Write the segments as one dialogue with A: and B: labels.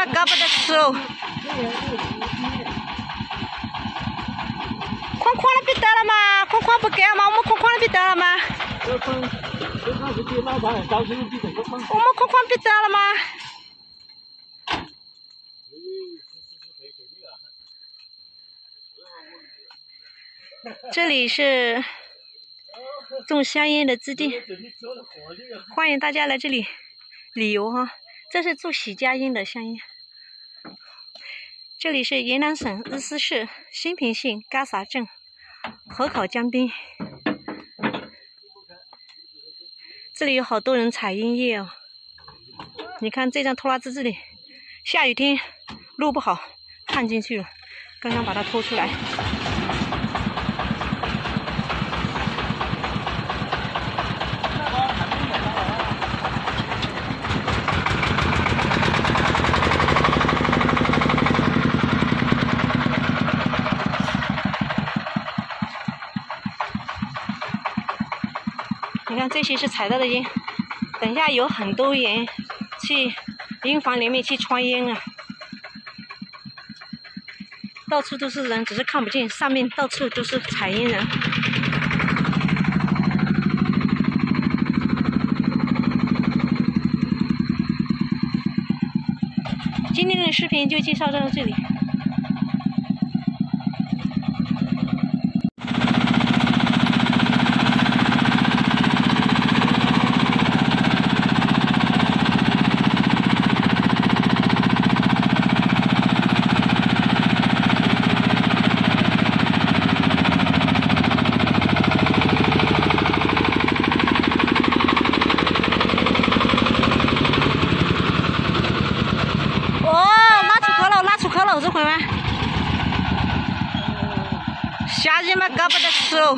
A: 嘛搞不得吃哦。框框那边到了吗？框框不给了吗？我们框框那边到了吗？我们框框边到了吗？这里是种香烟的基地，欢迎大家来这里旅游哈。这是做喜家烟的香烟。这里是云南省日思市兴平县嘎洒镇河口江边，这里有好多人采烟叶哦。你看这张拖拉机这里，下雨天路不好，焊进去了，刚刚把它拖出来。你看这些是采到的烟，等一下有很多人去烟房里面去穿烟啊，到处都是人，只是看不见，上面到处都是采烟人。今天的视频就介绍到这里。这回吗？夏天嘛搞不得吃哦。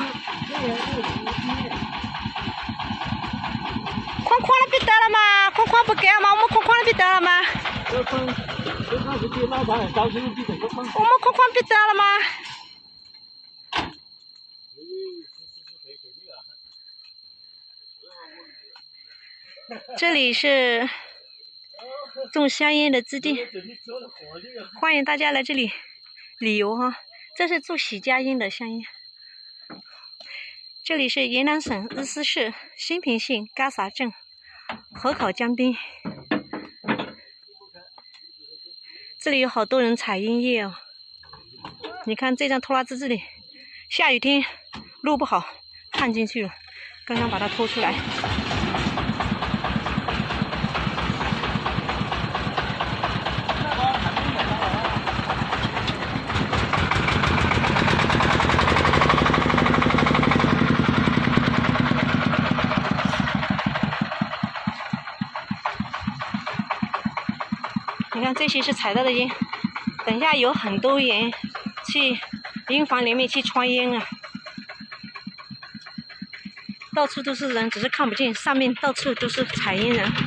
A: 框框那边到了吗？框框不给了吗？我们框框那边到了吗？我们框框边到了吗？这里是种香烟的基地，欢迎大家来这里旅游哈。这是做喜家烟的香烟。这里是云南省日思市兴平县嘎洒镇河口江边，这里有好多人采烟叶哦。你看这张拖拉机这里，下雨天路不好，焊进去了，刚刚把它拖出来。你看这些是采到的烟，等一下有很多人去烟房里面去穿烟啊，到处都是人，只是看不见，上面到处都是采烟人。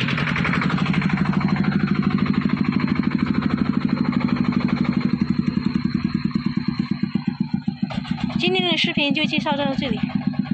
A: 今天的视频就介绍到这里。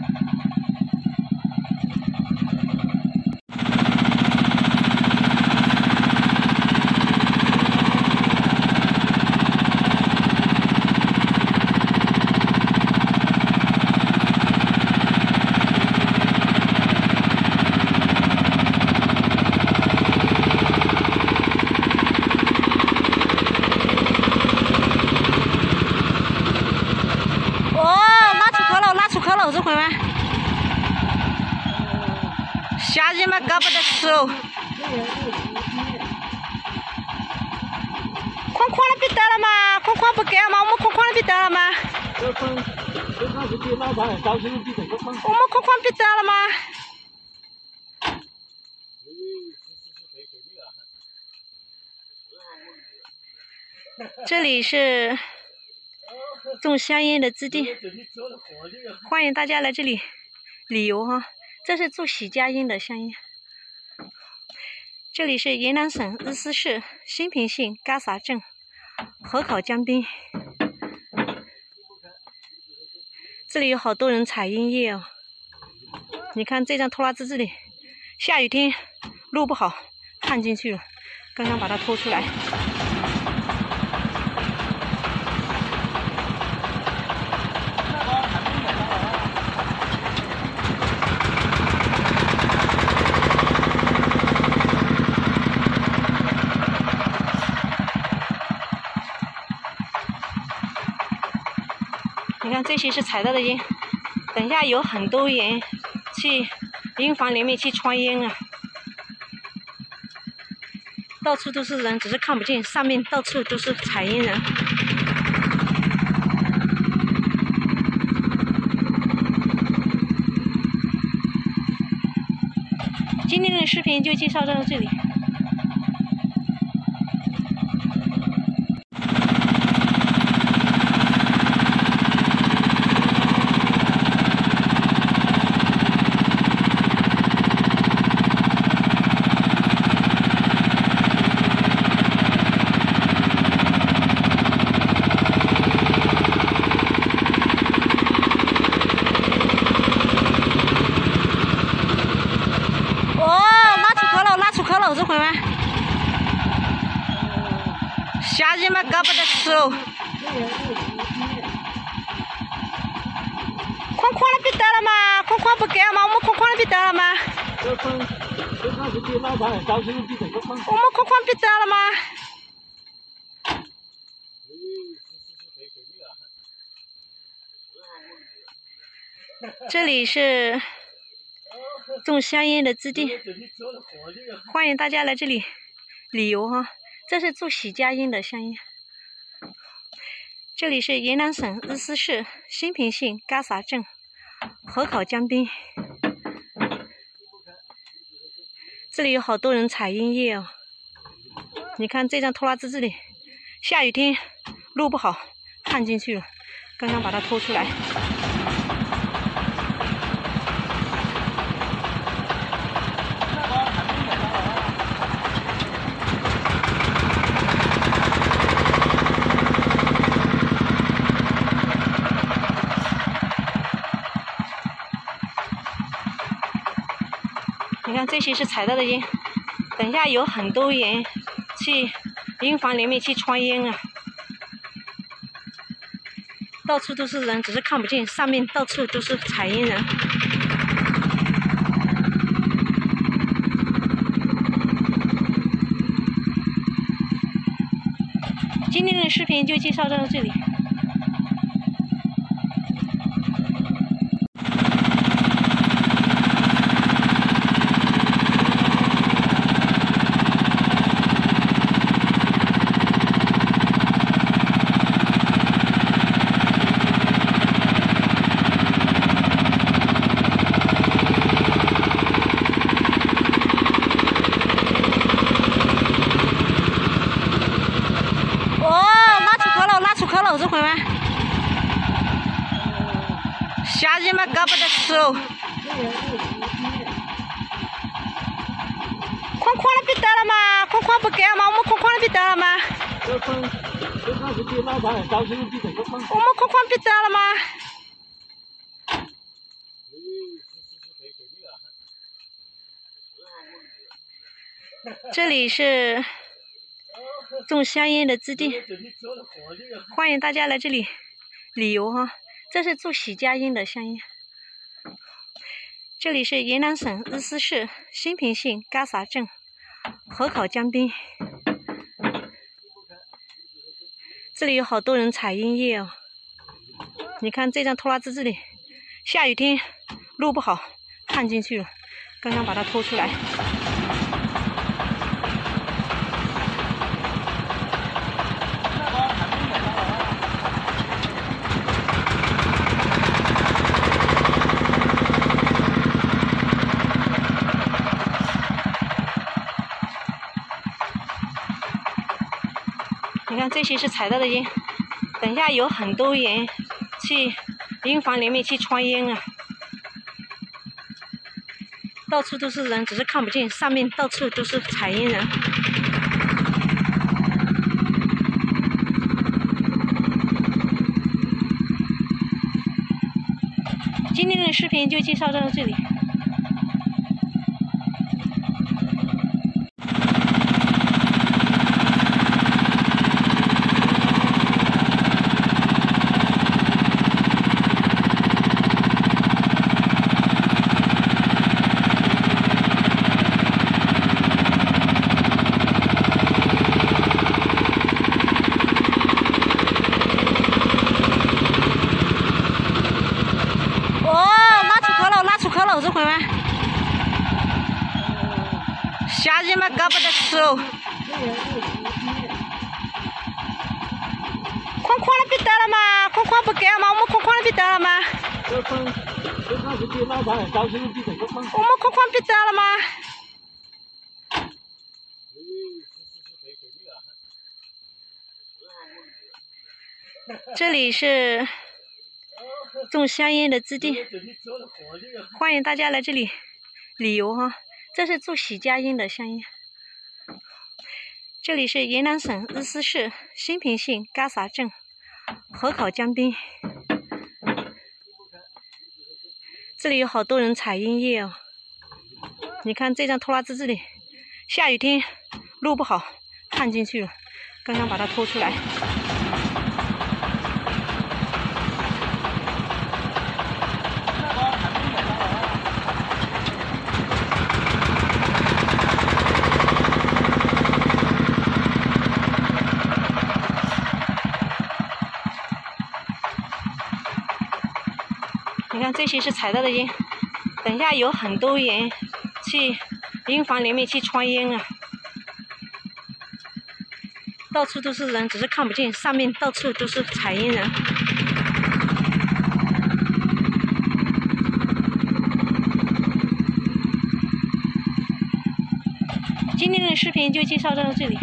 A: 这回吗？夏天嘛搞不得吃哦。框框那边到了吗？框框不给了吗？我们框框那边到了吗？我们框框边到了吗？这里是种香烟的基地，欢迎大家来这里旅游哈。这是做喜家烟的香烟。这里是云南省日思市兴平县嘎洒镇河口江边，这里有好多人采烟叶哦。你看这张拖拉机这里，下雨天路不好，焊进去了， 刚刚把它拖出来。你看这些是踩到的烟，等一下有很多人去营房里面去穿烟啊，到处都是人，只是看不见，上面到处都是采烟人。今天的视频就介绍到这里。这回吗？夏天嘛搞不得吃哦。框框那边到了吗？框框不给吗？我们框框那边到了吗？我们框框边到了吗？这里是种香烟的基地，欢迎大家来这里旅游哈。这是做喜家烟的香烟。这里是云南省日思市兴平县嘎洒镇河口江边，这里有好多人采烟叶哦。你看这张拖拉机这里，下雨天路不好，看进去了，刚刚把它拖出来。你看这些是采到的烟，等一下有很多人去营房里面去穿烟啊，到处都是人，只是看不见，上面到处都是采烟人。今天的视频就介绍到这里。这回吗？夏天嘛搞不得吃哦。框框那边到了吗？框框不给吗？我们框框那边到了吗？我们框框边到了吗？这里是种香烟的基地，欢迎大家来这里旅游哈。这是做喜家烟的香烟。这里是云南省日思市兴平县嘎洒镇河口江边，这里有好多人采烟叶哦。你看这张拖拉机这里，下雨天路不好，看进去了，刚刚把它拖出来。你看这些是采到的烟，等一下有很多人去营房里面去穿烟啊，到处都是人，只是看不见，上面到处都是采烟人。今天的视频就介绍到这里。 姐们搞不得吃哦。框框那边到了吗？框框不给了吗？我们框框那边到了吗？我们框框边到了吗？这里是种香烟的基地，欢迎大家来这里旅游哈。这是做喜家烟的香烟。这里是云南省日思市兴平县嘎洒镇河口江边，这里有好多人采烟叶哦。你看这张拖拉机这里，下雨天路不好，焊进去了，刚刚把它拖出来。你看这些是采到的烟，等一下有很多人去烟房里面去穿烟啊，到处都是人，只是看不见，上面到处都是采烟人。今天的视频就介绍到这里。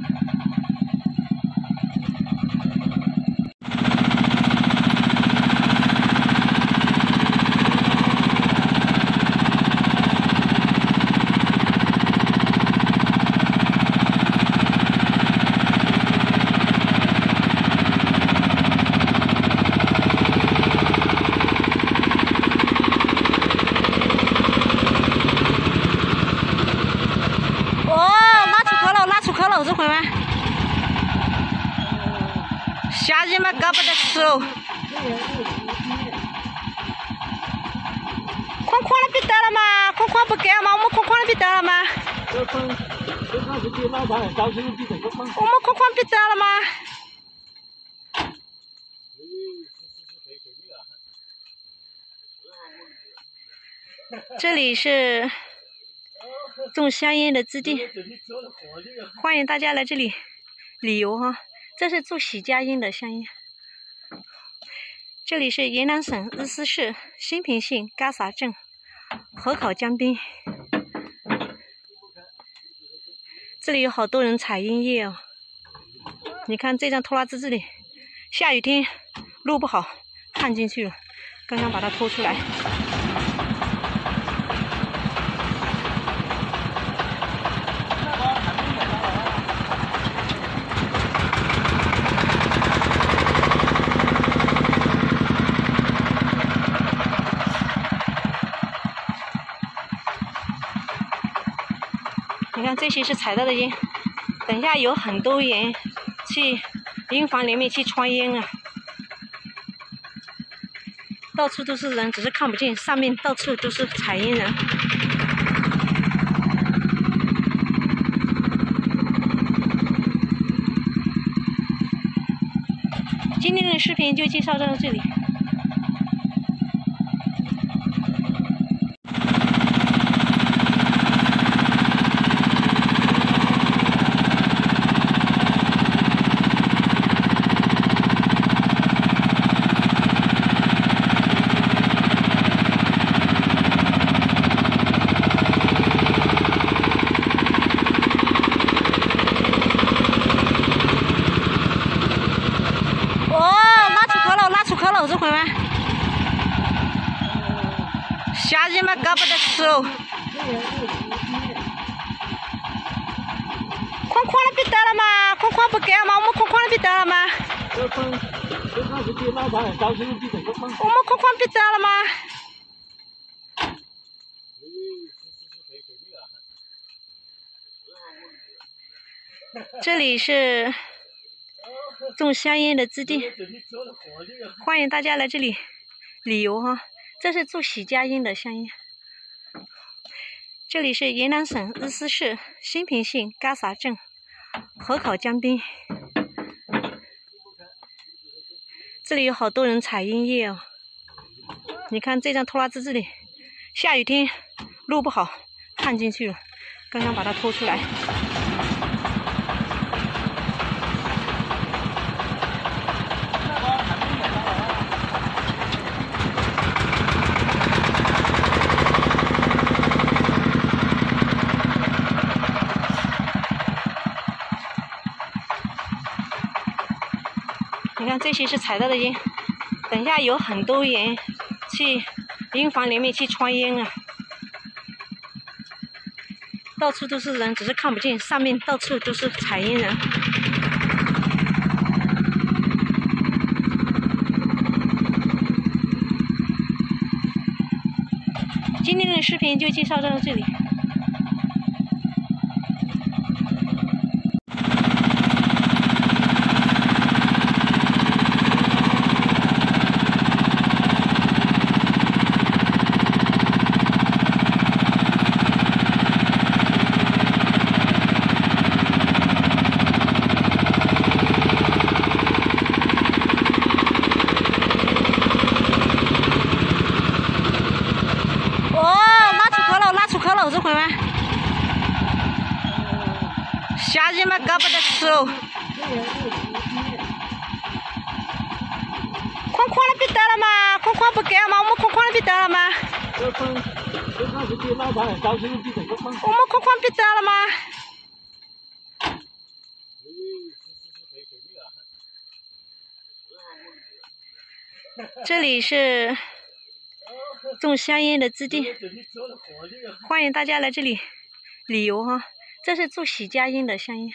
A: 这回吗？夏天嘛搞不得吃哦。框框那边到了吗？框框不给了吗？我们框框那边到了吗？我们框框边到了吗？这里是种香烟的基地，欢迎大家来这里旅游哈。这是做喜家烟的香烟。这里是云南省日思市兴平县嘎洒镇河口江边，这里有好多人采烟叶哦。你看这张拖拉机这里，下雨天路不好，焊进去了，刚刚把它拖出来。你看这些是采到的烟，等一下有很多人去烟房里面去穿烟啊，到处都是人，只是看不见，上面到处都是采烟人。今天的视频就介绍到这里。这回吗？夏天嘛搞不得吃哦。框框那边到了吗？框框不给了吗？我们框框那边到了吗？我们框框边到了吗？这里是种香烟的基地，欢迎大家来这里旅游哈。这是做喜家烟的香烟。这里是云南省日思市兴平县嘎洒镇河口江边，这里有好多人采烟叶哦。你看这张拖拉机这里，下雨天路不好，焊进去了， 刚刚把它拖出来。你看这些是踩到的烟，等下有很多人去营房里面去穿烟啊，到处都是人，只是看不见，上面到处都是采烟人。今天的视频就介绍到这里。这回吗？夏天嘛，搞不得吃哦。框框的别得了嘛，框框不给嘛，我们框框的别得了嘛。我们框框别得了嘛。这里是种香烟的基地，欢迎大家来这里旅游哈。这是做喜家烟的香烟。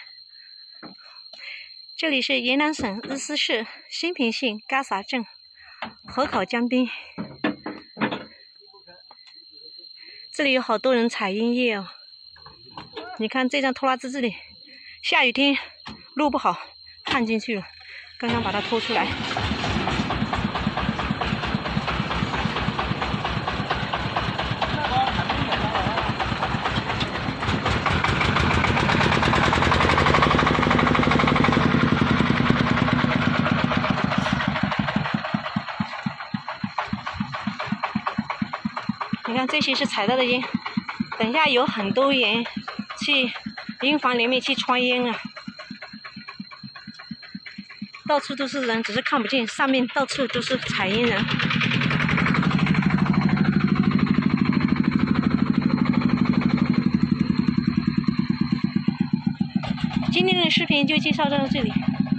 A: 这里是云南省日思市兴平县嘎洒镇河口江边，这里有好多人采烟叶哦。你看这张拖拉机这里，下雨天路不好，看进去了，刚刚把它拖出来。你看这些是踩到的烟，等下有很多人去营房里面去穿烟啊，到处都是人，只是看不见，上面到处都是采烟人。今天的视频就介绍到这里。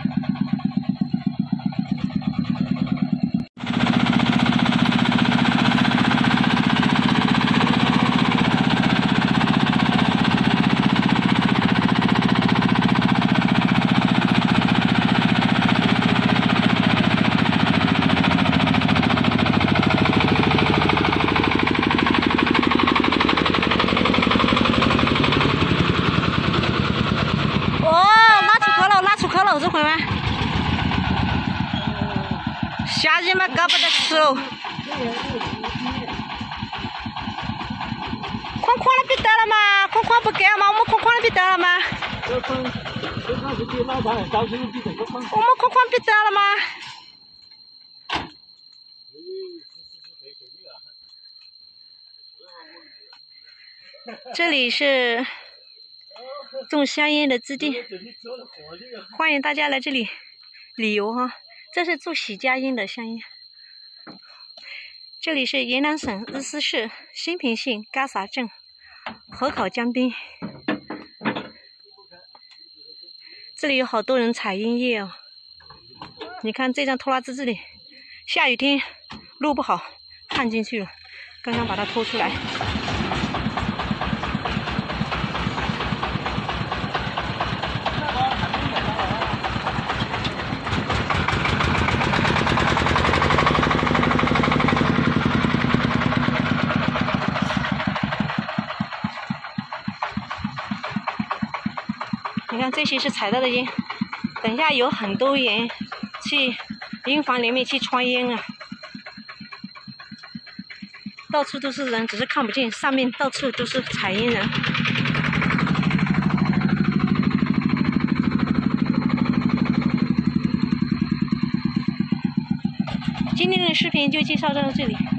A: 这回吗？夏天嘛，搞不得吃哦。框框的别得了嘛，框框不给嘛，我们框框的别得了嘛。我们框框别得了嘛。这里是种香烟的基地，欢迎大家来这里旅游哈。这是做喜家烟的香烟。这里是云南省日思市兴平县嘎洒镇河口江边，这里有好多人采烟叶哦。你看这张拖拉机这里，下雨天路不好，看进去了，刚刚把它拖出来。你看这些是踩到的烟，等下有很多人去营房里面去穿烟啊，到处都是人，只是看不见，上面到处都是采烟人。今天的视频就介绍到这里。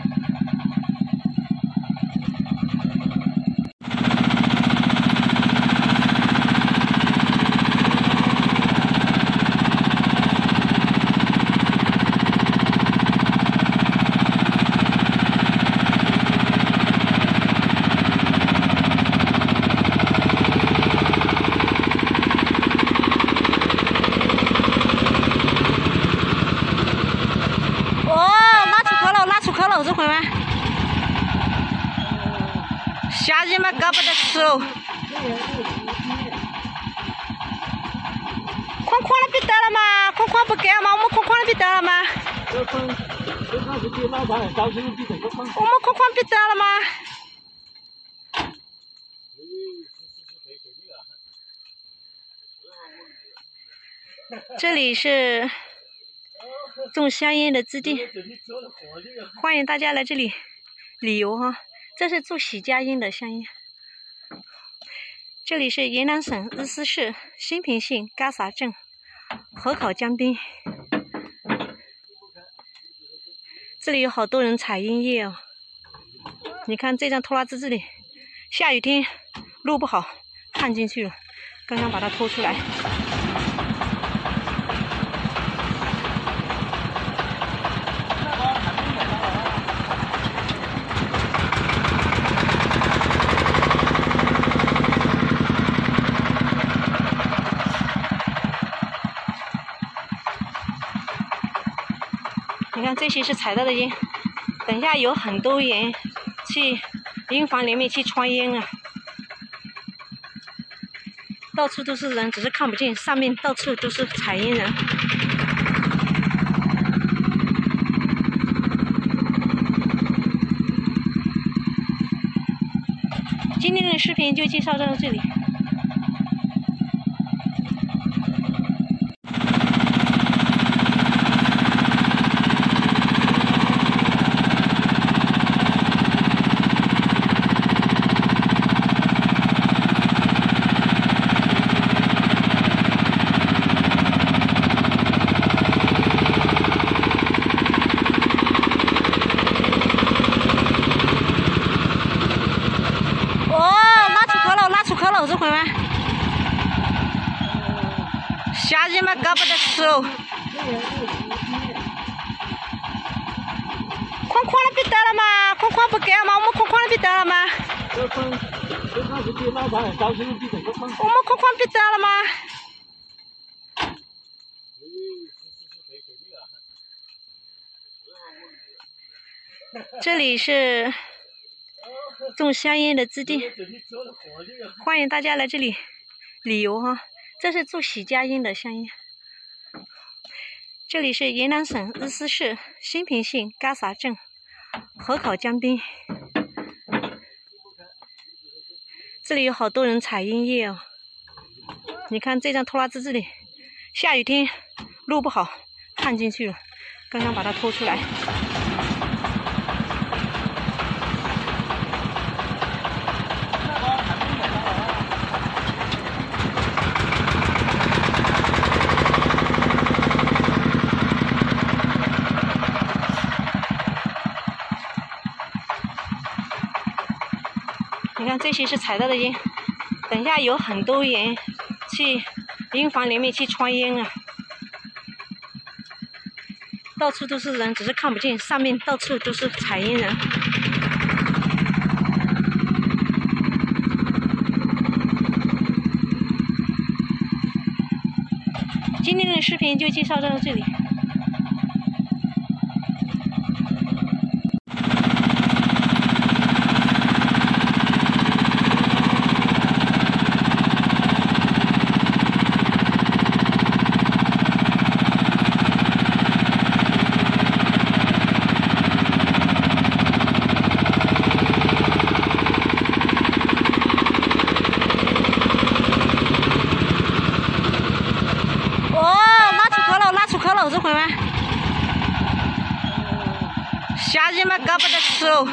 A: 嘛，搞不得吃哦。框框那边到了吗？框框不给了吗？我们框框那边到了吗？我们框框边到了吗？这里是种香烟的基地，欢迎大家来这里旅游哈。这是做喜家烟的香烟。这里是云南省日思市兴平县嘎洒镇河口江边，这里有好多人采烟叶哦。你看这张拖拉机，这里下雨天路不好，看进去了，刚刚把它拖出来。你看这些是采到的烟，等下有很多人去烟房里面去穿烟啊，到处都是人，只是看不见，上面到处都是采烟人。今天的视频就介绍到这里。这会吗？夏天嘛，搞不得吃哦。框框那边到了吗？框框不给了吗？我们框框那边到了吗？我们框框边到了吗？这里是种香烟的基地，欢迎大家来这里旅游哈。这是做喜家烟的香烟。这里是云南省日思市兴平县嘎洒镇河口江边，这里有好多人采烟叶哦。你看这张拖拉机，这里下雨天路不好，看进去了，刚刚把它拖出来。你看这些是采到的烟，等下有很多人去烟房里面去穿烟啊，到处都是人，只是看不见，上面到处都是采烟人。今天的视频就介绍到这里。这会吗？夏天嘛，搞不得吃哦。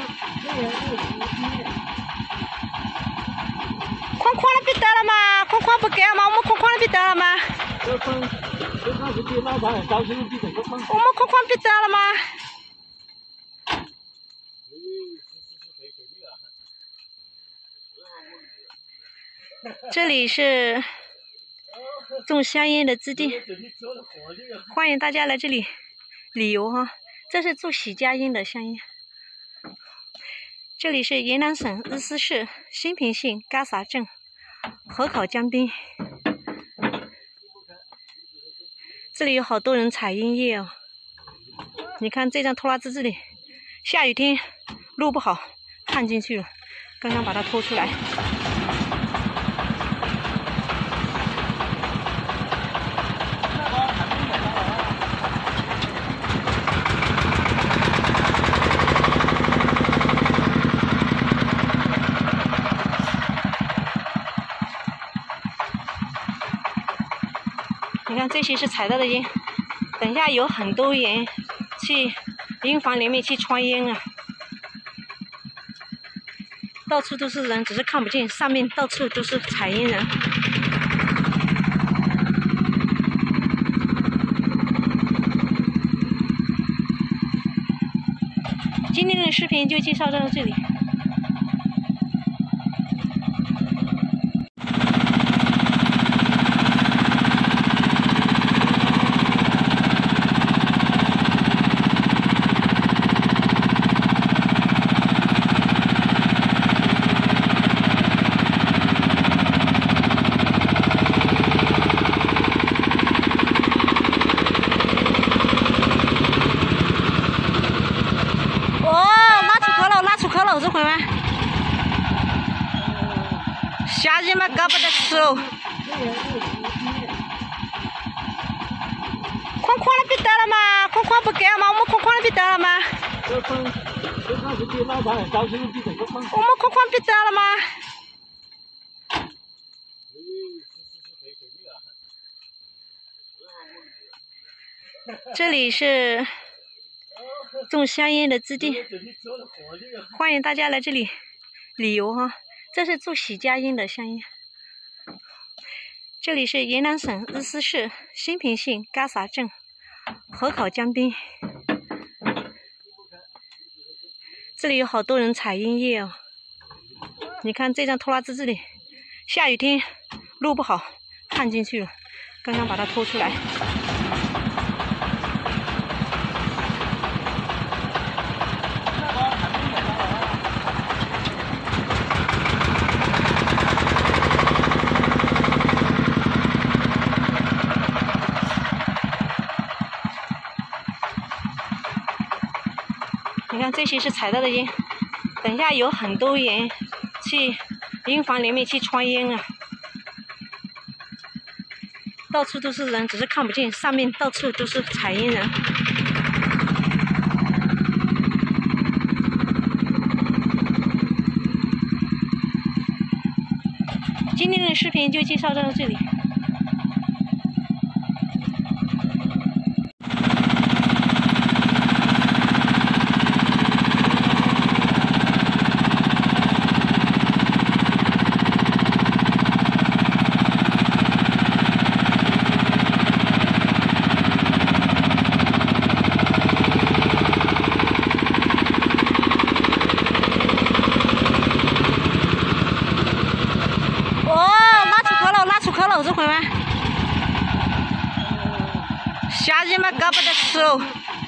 A: 框框那边到了吗？框框不给了吗？我们框框那边到了吗？我们框框边到了吗？这里是种香烟的基地，欢迎大家来这里旅游哈。这是做喜家烟的香烟。这里是云南省日思市兴平县嘎洒镇河口江边，这里有好多人采烟叶哦。你看这张拖拉机，这里下雨天路不好，看进去了， 刚刚把它拖出来。你看这些是踩到的烟，等一下有很多人去营房里面去穿烟啊，到处都是人，只是看不见，上面到处都是采烟人。今天的视频就介绍到这里。这回吗？夏天嘛搞不得吃哦。框框那边到了吗？框框不给吗？我们框框那边到了吗？我们框框边到了吗？这里是种香烟的基地，欢迎大家来这里旅游哈。这是做喜家烟的香烟。这里是云南省日思市兴平县嘎洒镇河口江边，这里有好多人采烟叶哦。你看这张拖拉机这里，下雨天路不好，看进去了，刚刚把它拖出来。你看这些是踩到的烟，等一下有很多人去营房里面去穿烟啊，到处都是人，只是看不见，上面到处都是采烟人。今天的视频就介绍到这里。这回吗？夏天嘛搞不得吃哦。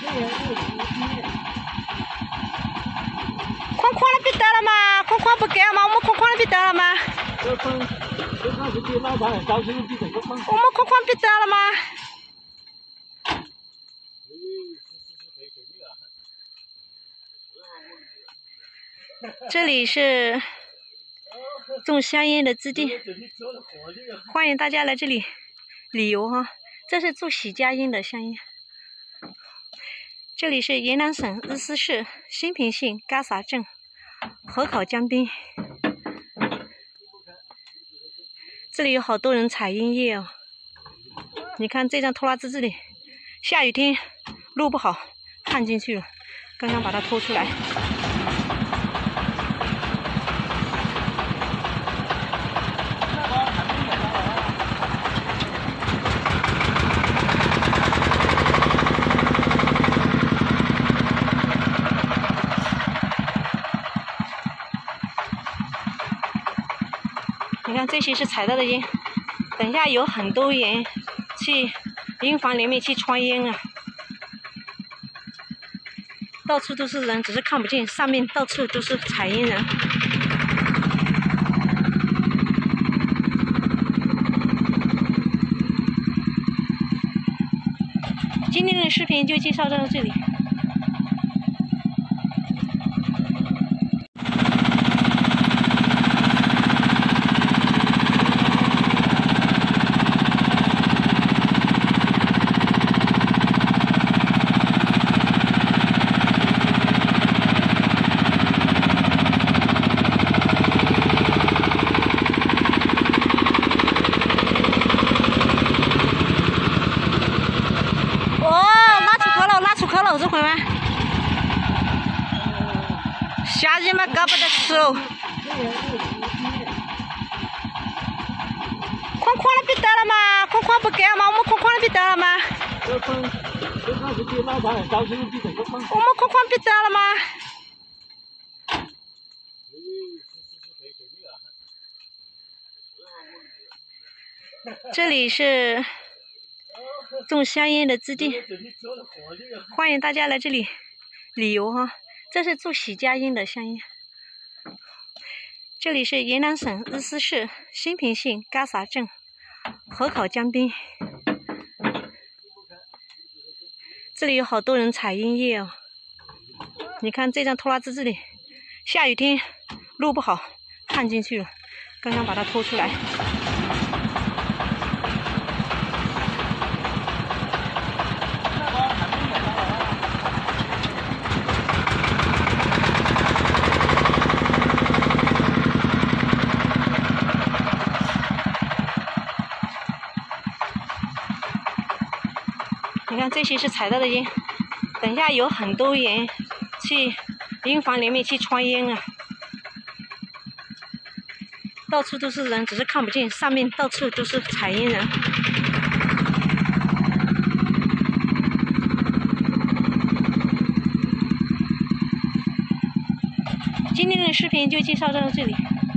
A: 框框那边到了吗？框框不给吗？我们框框那边到了吗？我们框框边到了吗？这里是种香烟的基地，欢迎大家来这里旅游哈。这是做喜家烟的香烟。这里是云南省日思市兴平县嘎洒镇河口江边，这里有好多人采烟叶哦。你看这张拖拉机这里，下雨天路不好，看进去了，刚刚把它拖出来。你看这些是踩到的烟，等一下有很多人去营房里面去穿烟啊，到处都是人，只是看不见，上面到处都是采烟人。今天的视频就介绍到这里。 老子回来！夏天嘛，搞不得吃哦。框框那边到了吗？框框不给了吗？我们框框那边到了吗？我们框框边到了吗？这里是种香烟的基地，欢迎大家来这里旅游哈。这是做喜家烟的香烟。这里是云南省日思市兴平县嘎洒镇河口江边，这里有好多人采烟叶哦。你看这张拖拉机，这里下雨天路不好，看进去了，刚刚把它拖出来。你看这些是采到的烟，等一下有很多人去烟房里面去穿烟啊，到处都是人，只是看不见，上面到处都是采烟人。今天的视频就介绍到这里。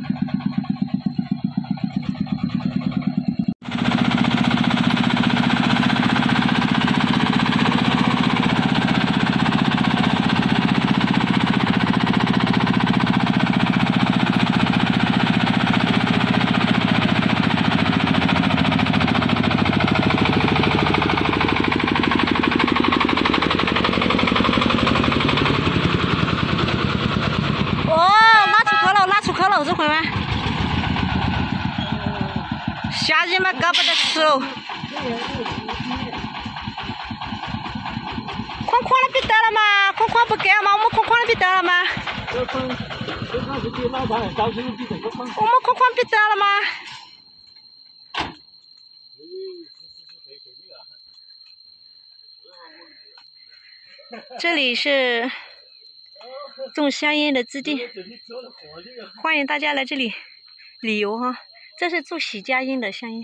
A: 老子回来！夏天嘛，搞不得吃哦。框框那边到了吗？框框不给了吗？我们框框那边到了吗？我们框框边到了吗？这里是种香烟的基地，欢迎大家来这里旅游哈。这是做喜家烟的香烟。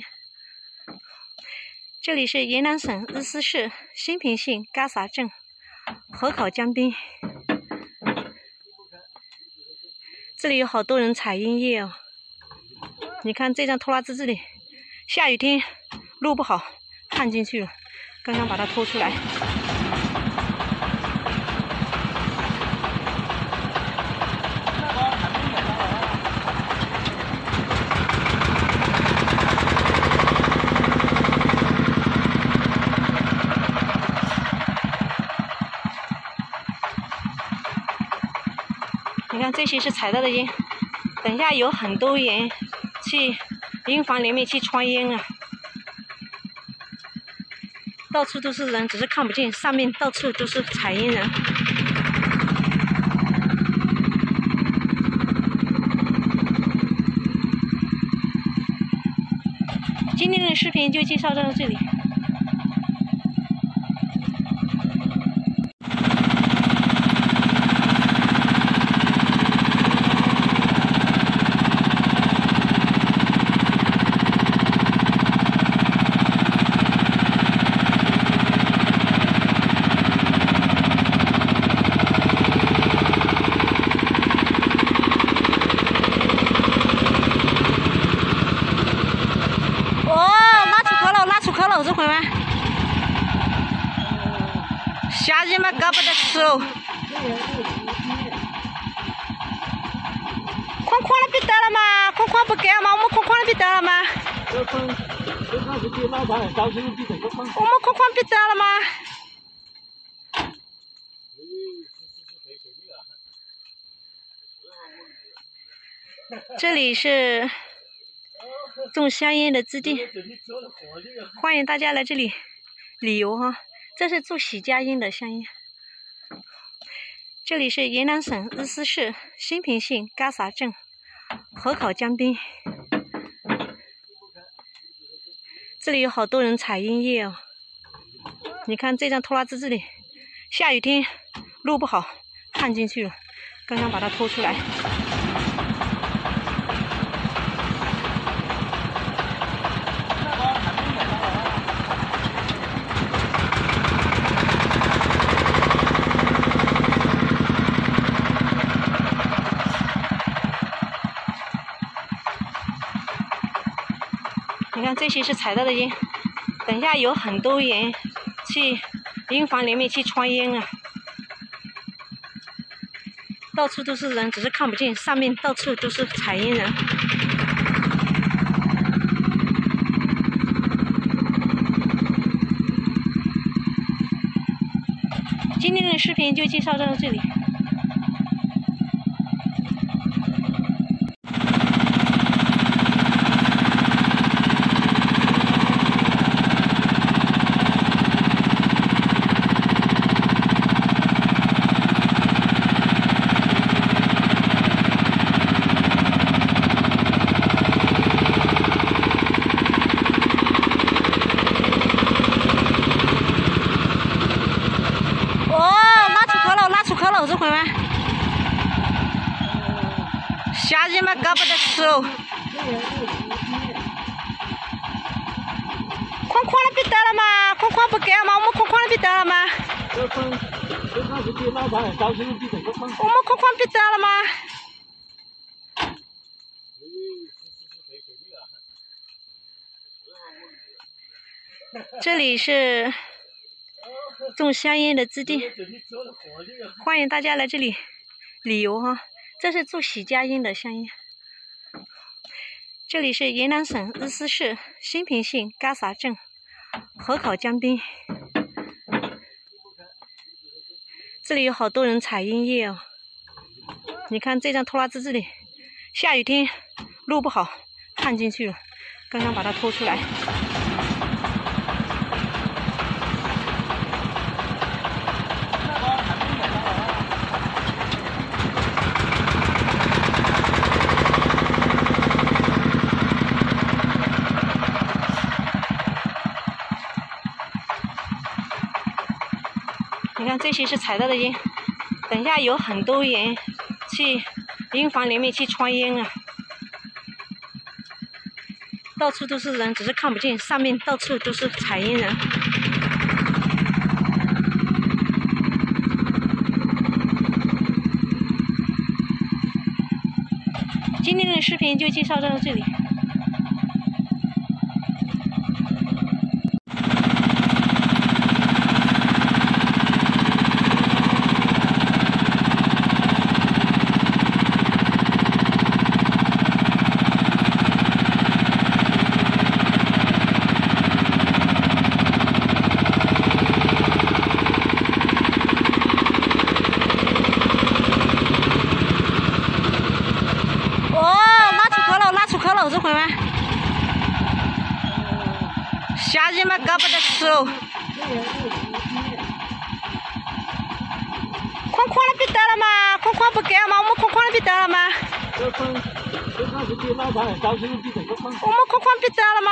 A: 这里是云南省日思市兴平县嘎洒镇河口江边，这里有好多人采烟叶哦。你看这张拖拉机，这里下雨天路不好，看进去了，刚刚把它拖出来。你看这些是采到的烟，等一下有很多人去烟房里面去穿烟啊，到处都是人，只是看不见，上面到处都是采烟人。今天的视频就介绍到这里。老子回来！夏天嘛，搞不得吃哦。框框那边到了吗？框框不给了吗？我们框框那边到了吗？我们框框边到了吗？这里是种香烟的基地，欢迎大家来这里旅游哈。这是做喜家烟的香烟。这里是云南省日思市兴平县嘎洒镇河口江边，这里有好多人采烟叶哦。你看这张拖拉机，这里下雨天路不好，看进去了，刚刚把它拖出来。你看这些是踩到的烟，等下有很多人去营房里面去穿烟啊，到处都是人，只是看不见，上面到处都是采烟人。今天的视频就介绍到这里。这回吗？夏天嘛，搞不得吃哦。框框那边得了吗？框框不给了吗？我们框框那边得了吗？我们框框别得了吗？这里是种香烟的基地，欢迎大家来这里旅游哈。这是做喜家烟的香烟。这里是云南省日思市兴平县嘎洒镇河口江边，这里有好多人采烟叶哦。你看这张拖拉机，这里下雨天路不好，看进去了，刚刚把它拖出来。你看这些是踩到的烟，等下有很多人去营房里面去穿烟啊，到处都是人，只是看不见，上面到处都是采烟人。今天的视频就介绍到这里。这回吗？夏天嘛，搞不得吃哦。框框那边得了吗？框框不给了吗？我们框框那边得了吗？我们框框别得了吗？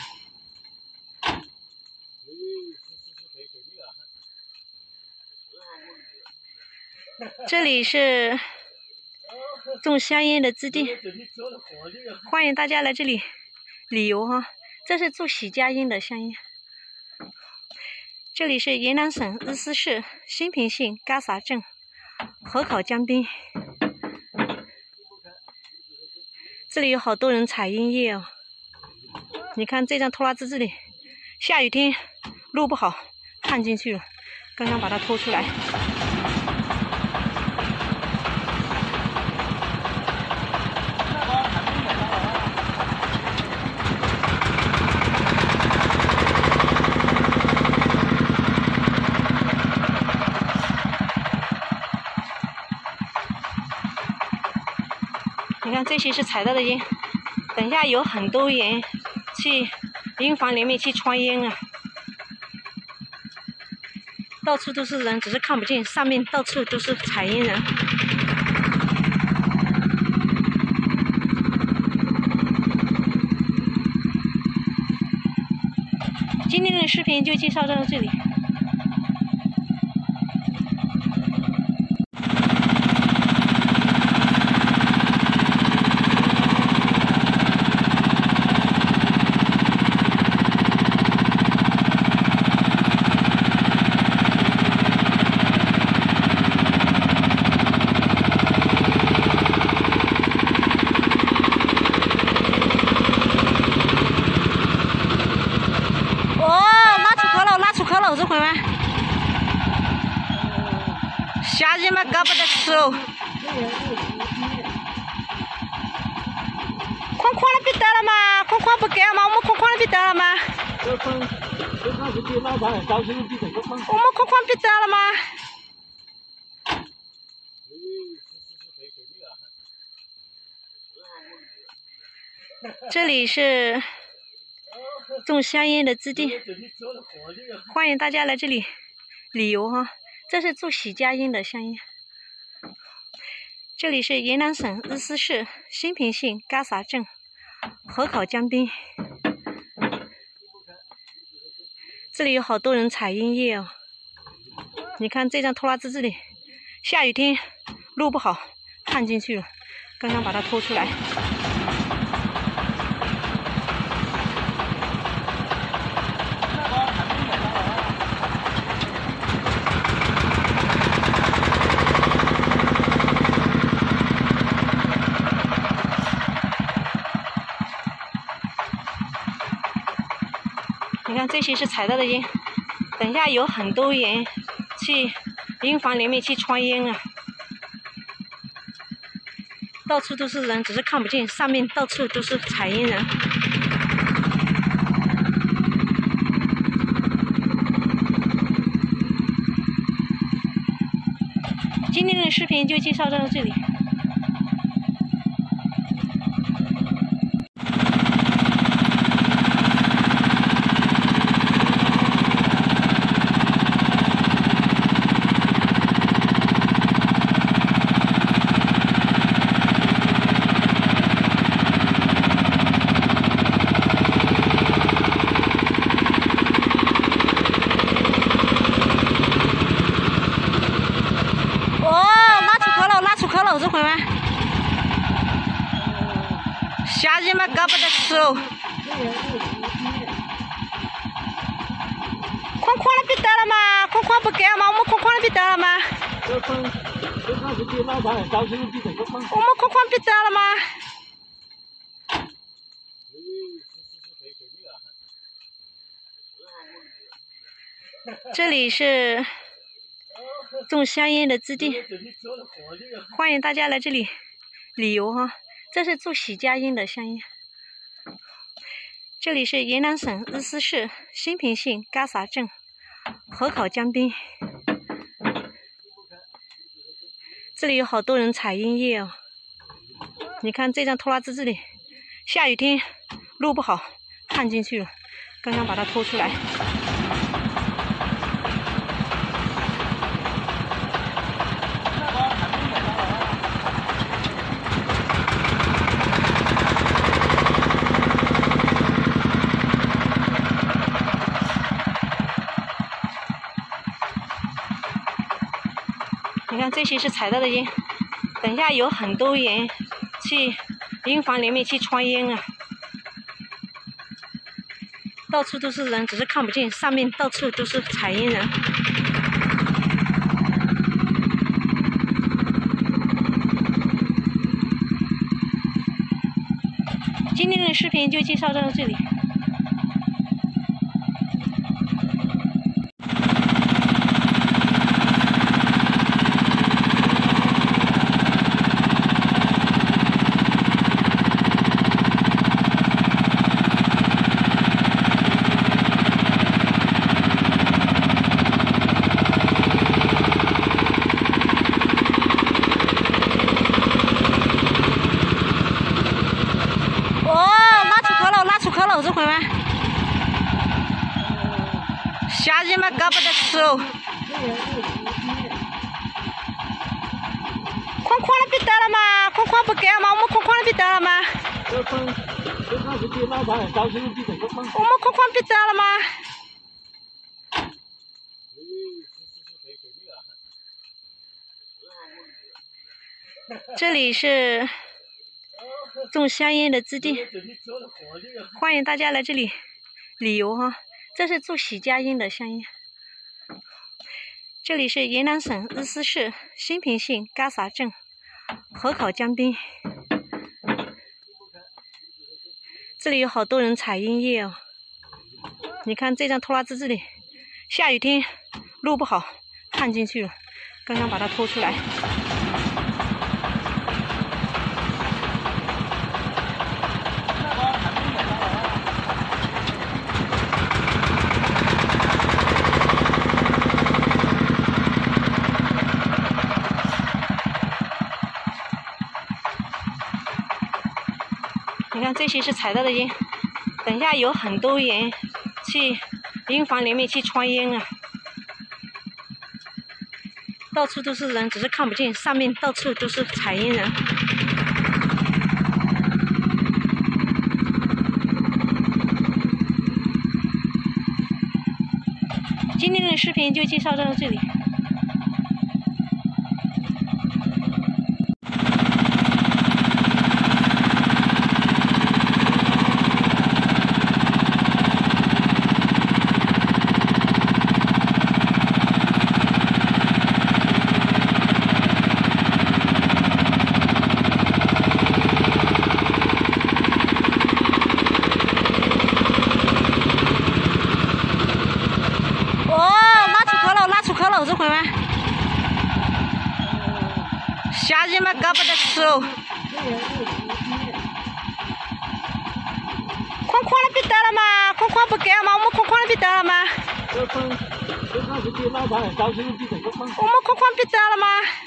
A: 这里是种香烟的基地，欢迎大家来这里旅游哈。这是做喜家烟的香烟。这里是云南省日思市兴平县嘎洒镇河口江边，这里有好多人采烟叶哦。你看这张拖拉机，这里下雨天路不好，看进去了，刚刚把它拖出来。你看这些是踩到的烟，等下有很多人去营房里面去穿烟啊，到处都是人，只是看不见，上面到处都是采烟人。今天的视频就介绍到这里。 子们搞不得吃哦。框框那边到了吗？框框不给了吗？我们框框那边到了吗？我们框框边到了吗？这里是种香烟的基地，欢迎大家来这里旅游哈。这是种喜家烟的香烟。这里是云南省日思市兴平县嘎洒镇河口江边，这里有好多人采烟叶哦。你看这张拖拉机这里，下雨天路不好，看进去了，刚刚把它拖出来。你看这些是采到的烟，等下有很多人去烟房里面去穿烟啊，到处都是人，只是看不见，上面到处都是采烟人。今天的视频就介绍到这里。这回吗？夏天嘛搞不得吃哦。框框那边到了吗？框框不给了吗？我们框框那边到了吗？我们框框边到了吗？这里是种香烟的基地，欢迎大家来这里旅游哈。这是种喜家烟的香烟。这里是云南省日思市兴平县嘎洒镇河口江边，这里有好多人采烟叶哦。你看这张拖拉机这里，下雨天路不好，看进去了，刚刚把它拖出来。你看这些是采到的烟，等下有很多人去烟房里面去穿烟啊，到处都是人，只是看不见，上面到处都是采烟人。今天的视频就介绍到这里。这回吗？夏天嘛搞不得吃哦。框框那边到了吗？框框不给了吗？我们框框那边到了吗？我们框框边到了吗？这里是种香烟的基地，欢迎大家来这里旅游哈。这是种喜家烟的香烟。这里是云南省日思市兴平县嘎洒镇河口江边，这里有好多人采烟叶哦。你看这张拖拉机这里，下雨天路不好，看进去了， 刚刚把它拖出来。你看这些是采到的烟，等一下有很多人去营房里面去穿烟啊，到处都是人，只是看不见，上面到处都是采烟人。今天的视频就介绍到这里。这回吗？夏天嘛，搞不得吃哦。框框那边到了吗？框框不给吗？我们框框那边到了吗？我们框框边到了吗？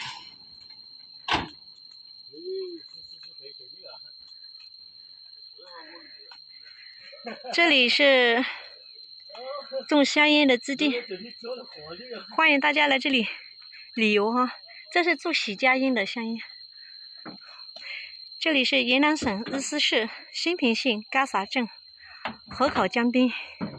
A: 这里是种香烟的基地，欢迎大家来这里旅游哈。这是种喜家烟的香烟。这里是云南省日思市兴平县嘎洒镇河口江边，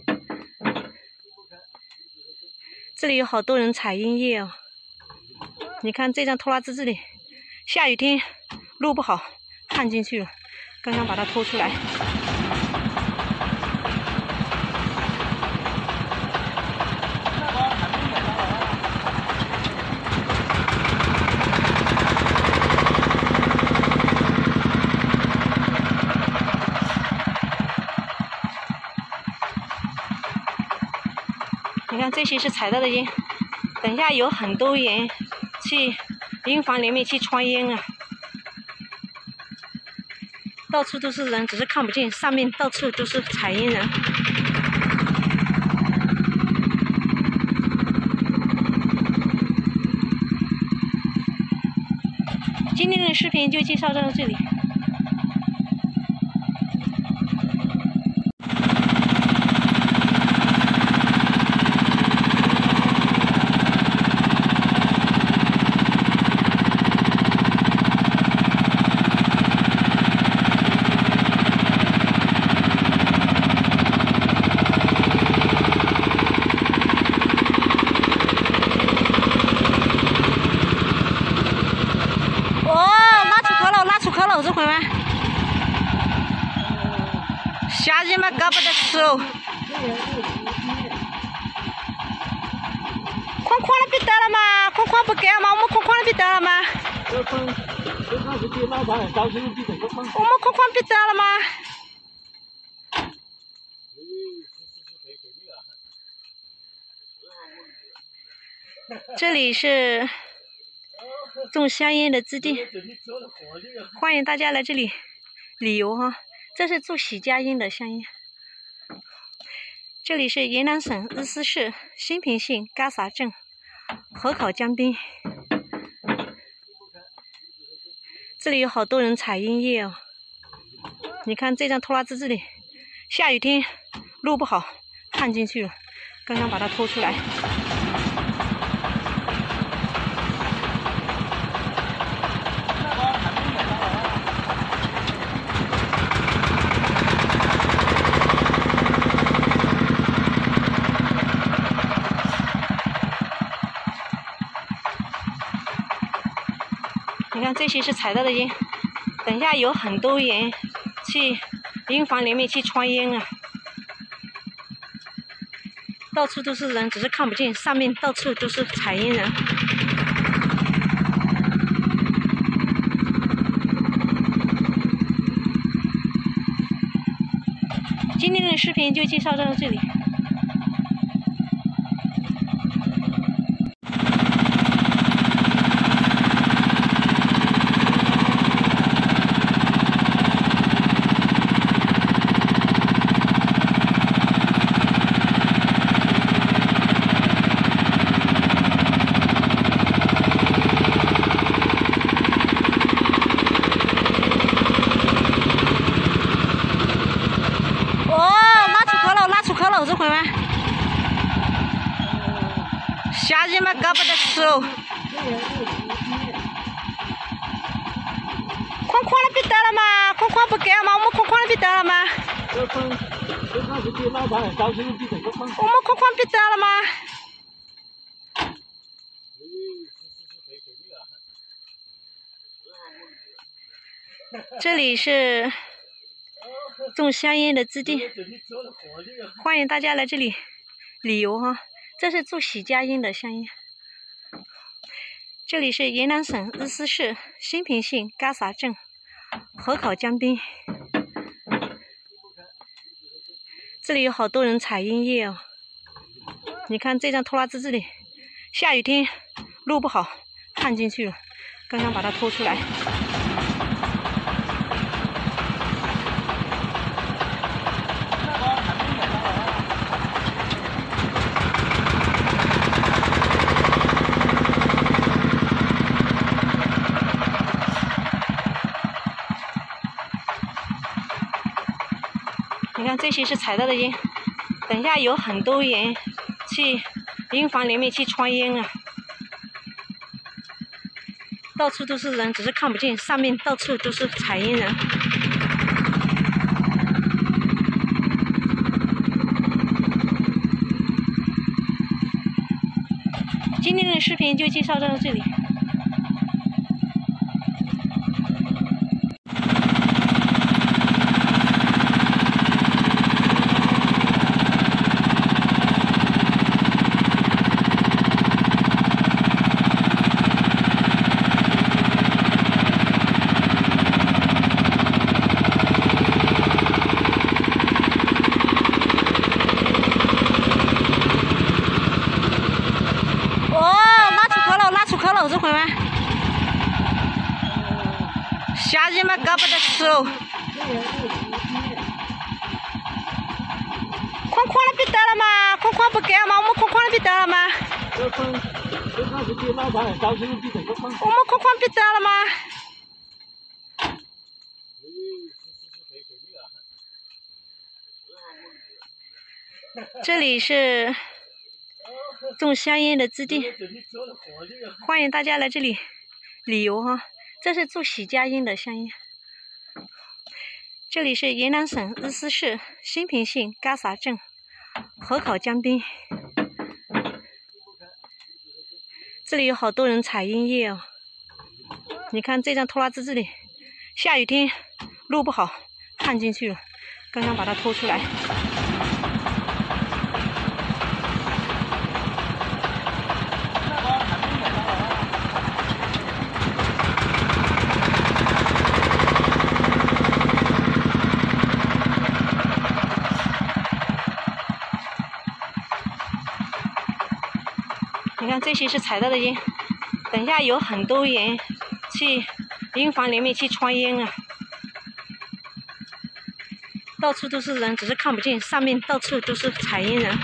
A: 这里有好多人采烟叶哦。你看这张拖拉机这里，下雨天路不好，看进去了，刚刚把它拖出来。你看这些是采到的烟，等一下有很多人去营房里面去穿烟啊，到处都是人，只是看不见，上面到处都是采烟人。今天的视频就介绍到这里。这回吗？夏天嘛，搞不得吃哦。框框那边到了吗？框框不给吗？我们框框那边到了吗？我们框框边到了吗？这里是种香烟的基地，欢迎大家来这里旅游哈。这是种喜家烟的香烟。这里是云南省日思市兴平县嘎洒镇河口江边，这里有好多人采烟叶哦。你看这张拖拉机这里，下雨天路不好，看进去了，刚刚把它拖出来。你看这些是采到的烟，等一下有很多人去营房里面去穿烟啊，到处都是人，只是看不见，上面到处都是采烟人。今天的视频就介绍到这里。 虾仁嘛，搞不得吃哦。框框那边到了吗？框框不给了吗？我们框框那边到了吗？我们框框边到了吗？这里是种香烟的基地，欢迎大家来这里旅游哈。这是做喜家烟的香烟。这里是云南省日思市兴平县嘎洒镇河口江边，这里有好多人采烟叶哦。你看这张拖拉机这里，下雨天路不好，看进去了，刚刚把它拖出来。你看这些是采到的烟，等一下有很多人去烟房里面去穿烟啊，到处都是人，只是看不见，上面到处都是采烟人。今天的视频就介绍到这里。这回吗？虾仁嘛，搞不得吃哦。框框那边到了吗？框框不给了吗？我们框框那边到了吗？我们框框边到了吗？这里是种香烟的基地，欢迎大家来这里旅游哈。这是做喜家烟的香烟。这里是云南省日思市兴平县嘎洒镇河口江边，这里有好多人采烟叶哦。你看这张拖拉机这里，下雨天路不好，看进去了，刚刚把它拖出来。你看这些是采到的烟，等一下有很多人去烟房里面去穿烟啊，到处都是人，只是看不见，上面到处都是采烟人。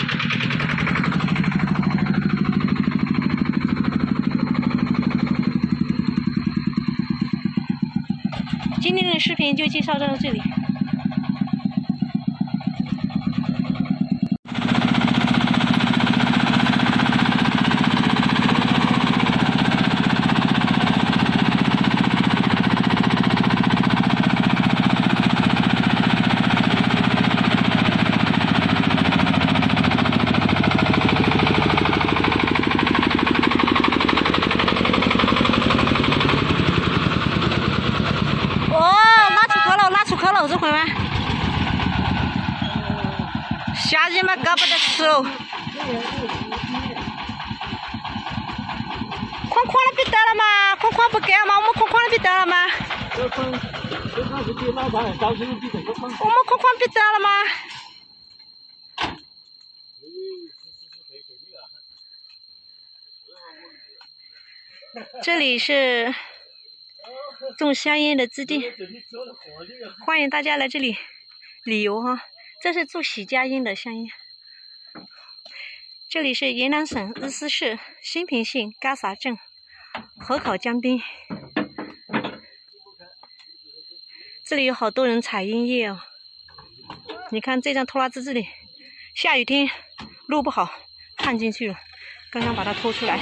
A: 今天的视频就介绍到这里。这回吗？虾仁嘛，搞不得吃哦。框框那边到了吗？框框不给了吗？我们框框那边到了吗？我们框框边到了吗？这里是种香烟的基地，欢迎大家来这里旅游哈。这是做喜家烟的香烟。这里是云南省日思市兴平县嘎洒镇河口江边，这里有好多人采烟叶哦。你看这张拖拉机这里，下雨天路不好，看进去了， 刚刚把它拖出来。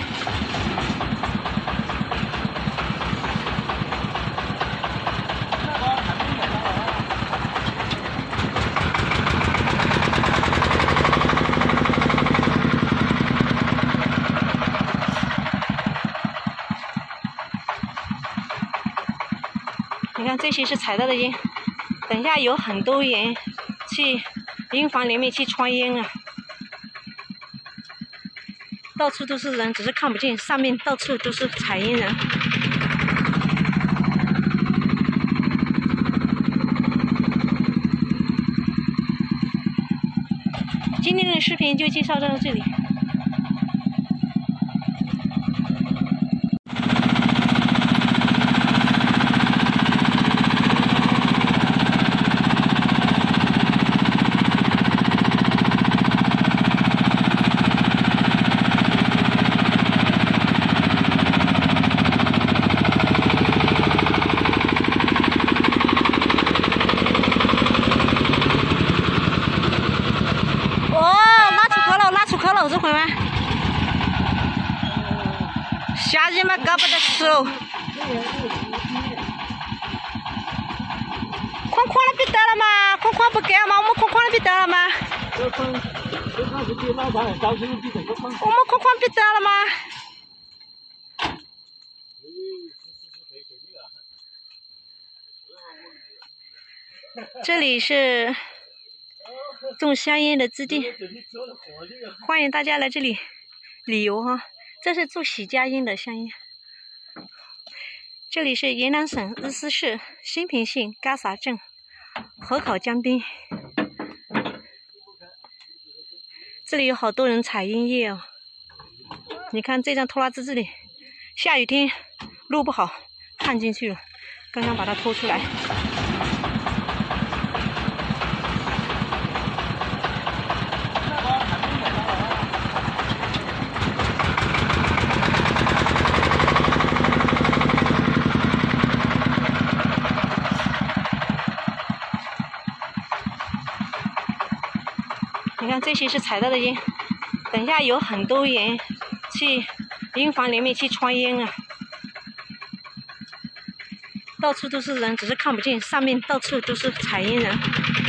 A: 你看这些是踩到的烟，等下有很多人去营房里面去穿烟啊，到处都是人，只是看不见，上面到处都是采烟人。今天的视频就介绍到这里。这回吗？夏天嘛，搞不得吃哦。框框那边到了吗？框框不给吗？我们框框那边到了吗？我们框框边到了吗？这里是种香烟的基地，欢迎大家来这里旅游哈。这是做喜家烟的香烟。这里是云南省日思市兴平县嘎洒镇河口江边，这里有好多人采烟叶哦。你看这张拖拉机这里，下雨天路不好，看进去了，刚刚把它拖出来。你看这些是踩到的烟，等下有很多人去营房里面去穿烟啊，到处都是人，只是看不见，上面到处都是采烟人。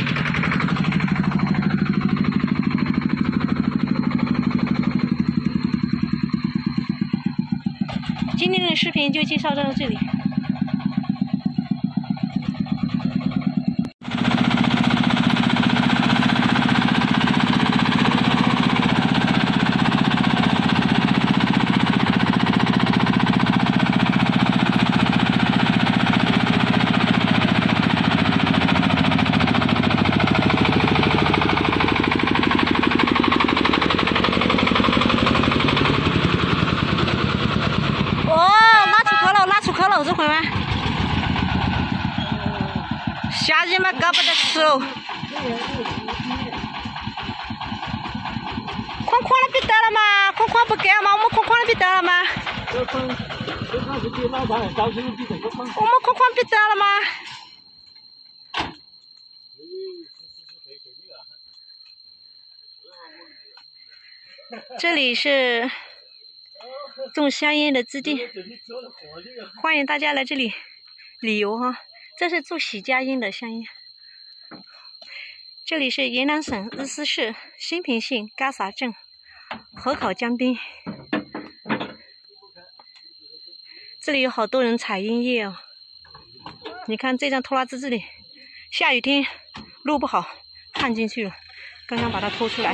A: 今天的视频就介绍到这里。这回吗？夏天嘛，搞不得吃哦。框框那边到了吗？框框不给吗？我们框框那边到了吗？我们框框边到了吗？这里是种香烟的基地，欢迎大家来这里旅游哈。这是做喜家烟的香烟。这里是云南省日思市兴平县嘎洒镇河口江边，这里有好多人采烟叶哦。你看这张拖拉机这里，下雨天路不好，看进去了，刚刚把它拖出来。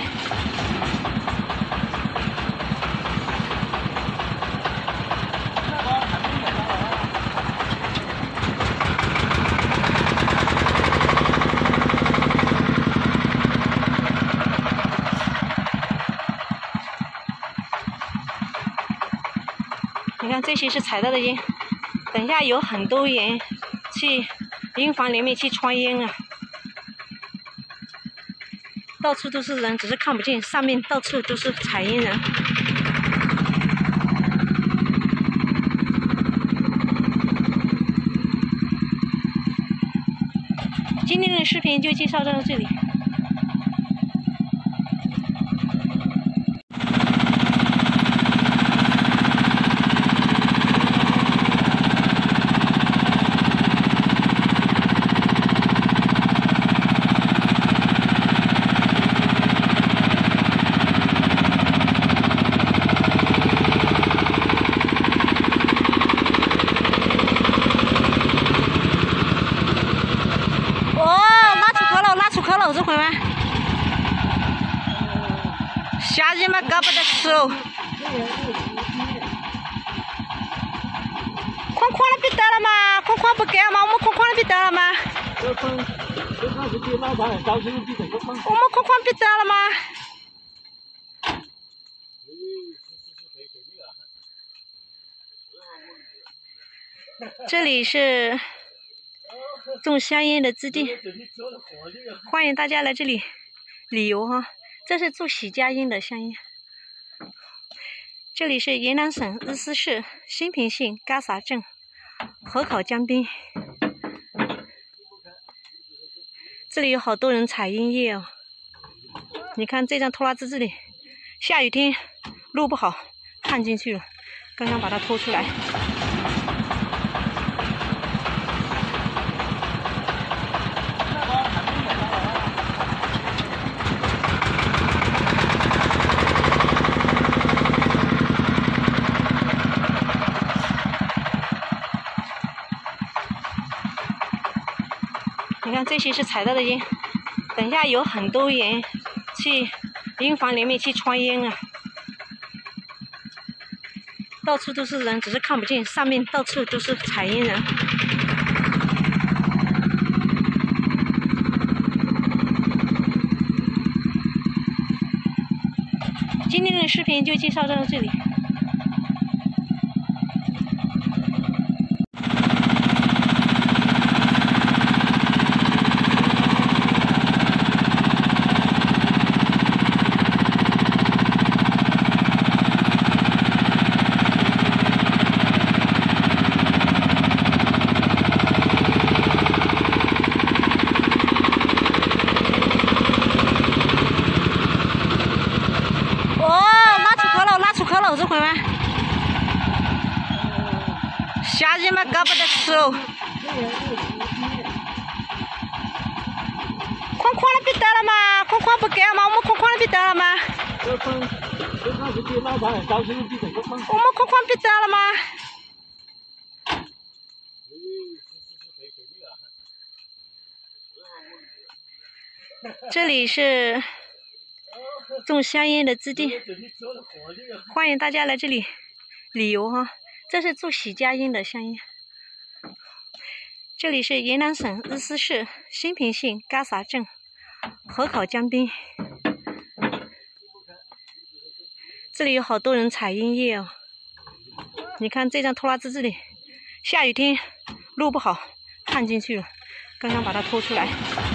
A: 你看这些是踩到的烟，等下有很多人去营房里面去穿烟啊，到处都是人，只是看不见，上面到处都是采烟人。今天的视频就介绍到这里。 胳膊的手，框框那边得了吗？框框不干吗？我们框框那边得了吗？我们框框边得了吗？这里是种香烟的基地，欢迎大家来这里旅游哈。这是种喜家烟的香烟。这里是云南省日思市兴平县嘎洒镇河口江边，这里有好多人采烟叶哦。你看这张拖拉机这里，下雨天路不好，焊进去了，刚刚把它拖出来。你看这些是采到的烟，等下有很多人去烟房里面去穿烟啊，到处都是人，只是看不见，上面到处都是采烟人。今天的视频就介绍到这里。这回吗？下去嘛，胳膊的手，框框那边得了吗？框框不干吗？我们框框那边得了吗？我们框框边得了吗？这里是种香烟的基地，欢迎大家来这里旅游哈。这是种喜家烟的香烟。这里是云南省日思市兴平县嘎洒镇河口江边，这里有好多人采烟叶哦。你看这张拖拉机这里，下雨天路不好，焊进去了，刚刚把它拖出来。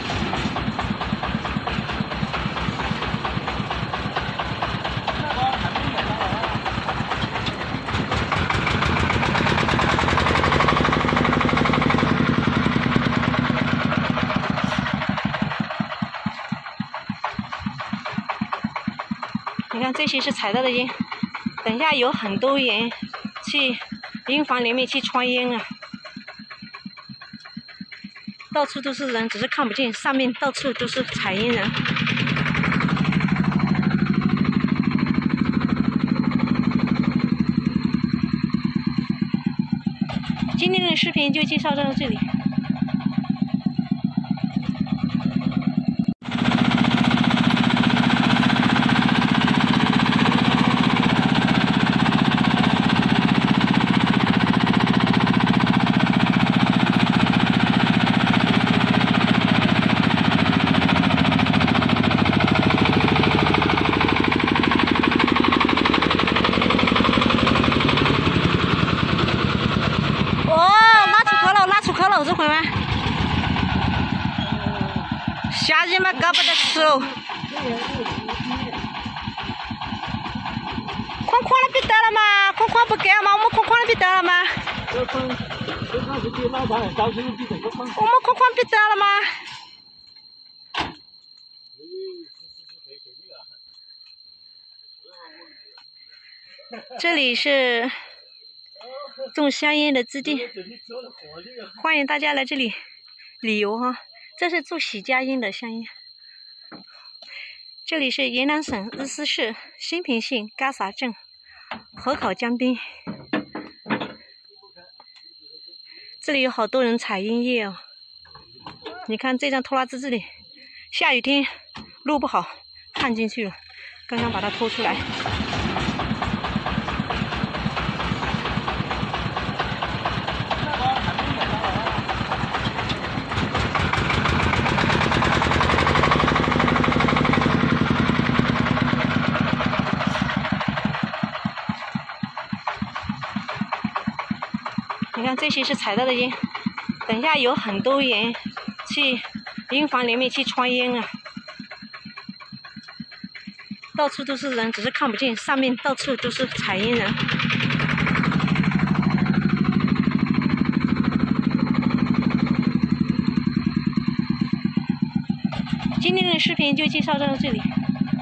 A: 你看这些是采到的烟，等下有很多人去烟房里面去穿烟啊，到处都是人，只是看不见，上面到处都是采烟人。今天的视频就介绍到这里。这回吗？下去嘛，胳膊的手，框框那边得了吗？框框不干吗？我们框框那边得了吗？我们框框边得了吗？这里是种香烟的基地，欢迎大家来这里旅游哈。这是种喜家烟的香烟。这里是云南省日思市兴平县嘎洒镇河口江边，这里有好多人采烟叶哦。你看这张拖拉机这里，下雨天路不好，焊进去了， 刚刚把它拖出来。你看这些是采到的烟，等一下有很多人去营房里面去穿烟啊，到处都是人，只是看不见，上面到处都是采烟人。今天的视频就介绍到这里。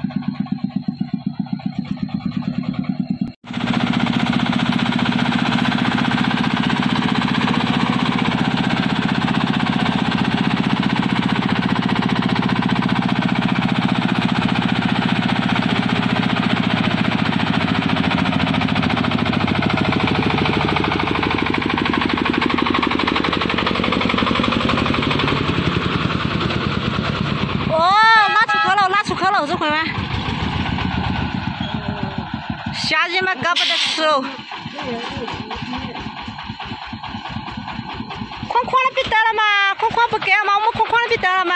A: 这回吗？夏天嘛，搞不得吃哦。框框的别得了嘛，框框不给嘛，我们框框的别得了嘛。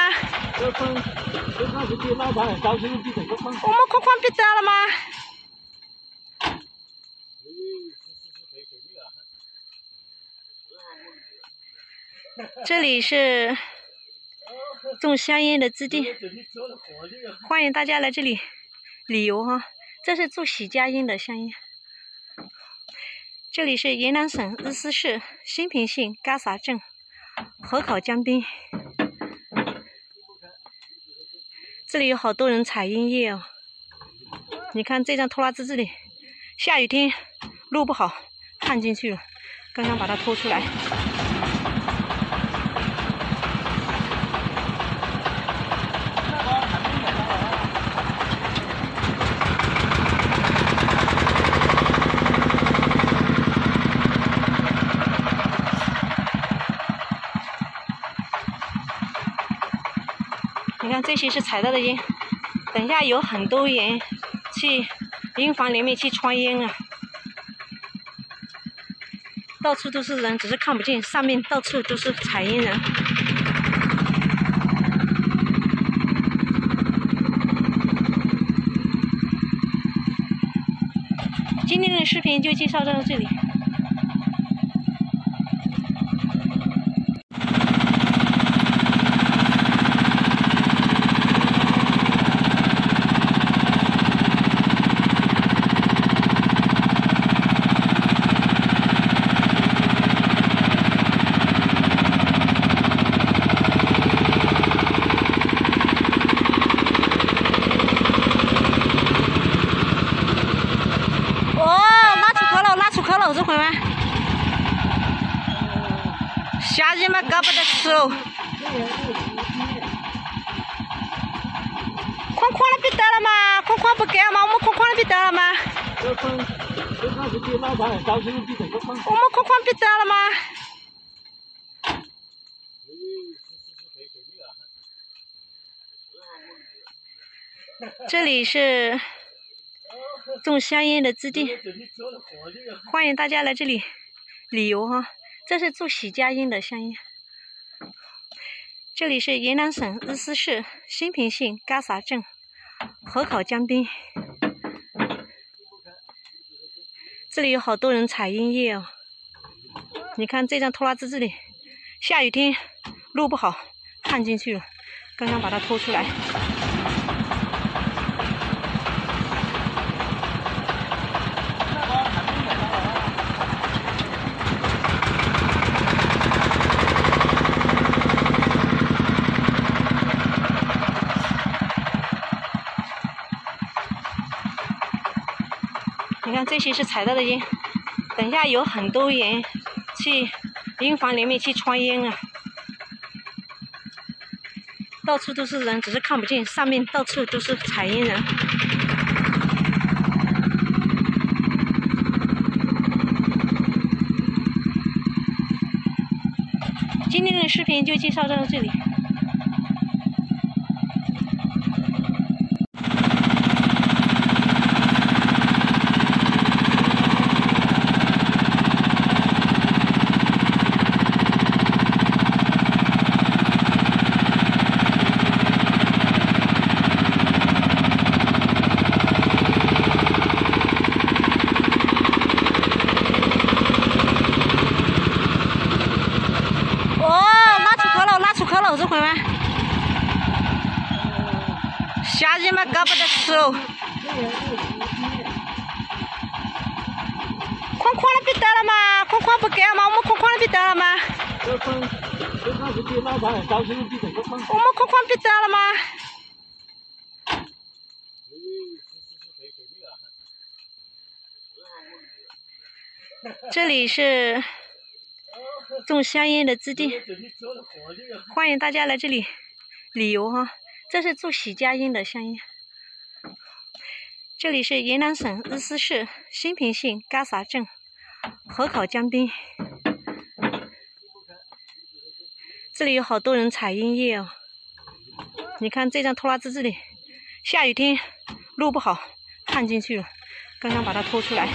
A: 我们框框别得了吗？这里是种香烟的基地，欢迎大家来这里旅游哈。这是种喜家烟的香烟。这里是云南省日思市兴平县嘎洒镇河口江边，这里有好多人采烟叶哦。你看这张拖拉机这里，下雨天路不好，看进去了，刚刚把它拖出来。你看这些是采到的烟，等一下有很多人去营房里面去穿烟啊，到处都是人，只是看不见，上面到处都是采烟人。今天的视频就介绍到这里。这回吗？夏天嘛，搞不得吃哦。框框的别得了嘛，框框不给嘛，我们框框的别得了吗？我们框框别得了吗？这里是种香烟的基地，欢迎大家来这里旅游哈。这是种喜家烟的香烟。这里是云南省日思市兴平县嘎洒镇河口江边，这里有好多人采烟叶哦。你看这张拖拉机这里，下雨天路不好，看进去了，刚刚把它拖出来。你看这些是采到的烟，等一下有很多人去营房里面去穿烟啊，到处都是人，只是看不见，上面到处都是采烟人。今天的视频就介绍到这里。 嘛搞不得吃哦。框框那边到了吗？框框不给了吗？我们框框那边到了吗？我们框框边到了吗？这里是种香烟的基地，欢迎大家来这里旅游哈。这是做喜家烟的香烟。这里是云南省日思市兴平县嘎洒镇河口江边，这里有好多人采烟叶哦。你看这张拖拉机这里，下雨天路不好，看进去了，刚刚把它拖出来。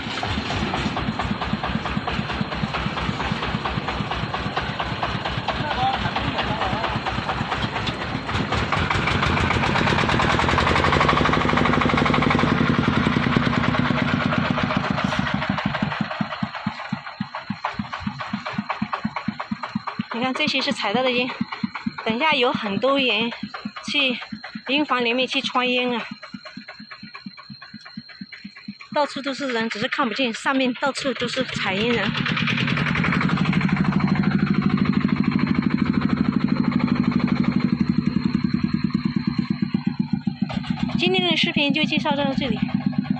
A: 你看这些是采到的烟，等一下有很多人去烟房里面去穿烟啊，到处都是人，只是看不见，上面到处都是采烟人。今天的视频就介绍到这里。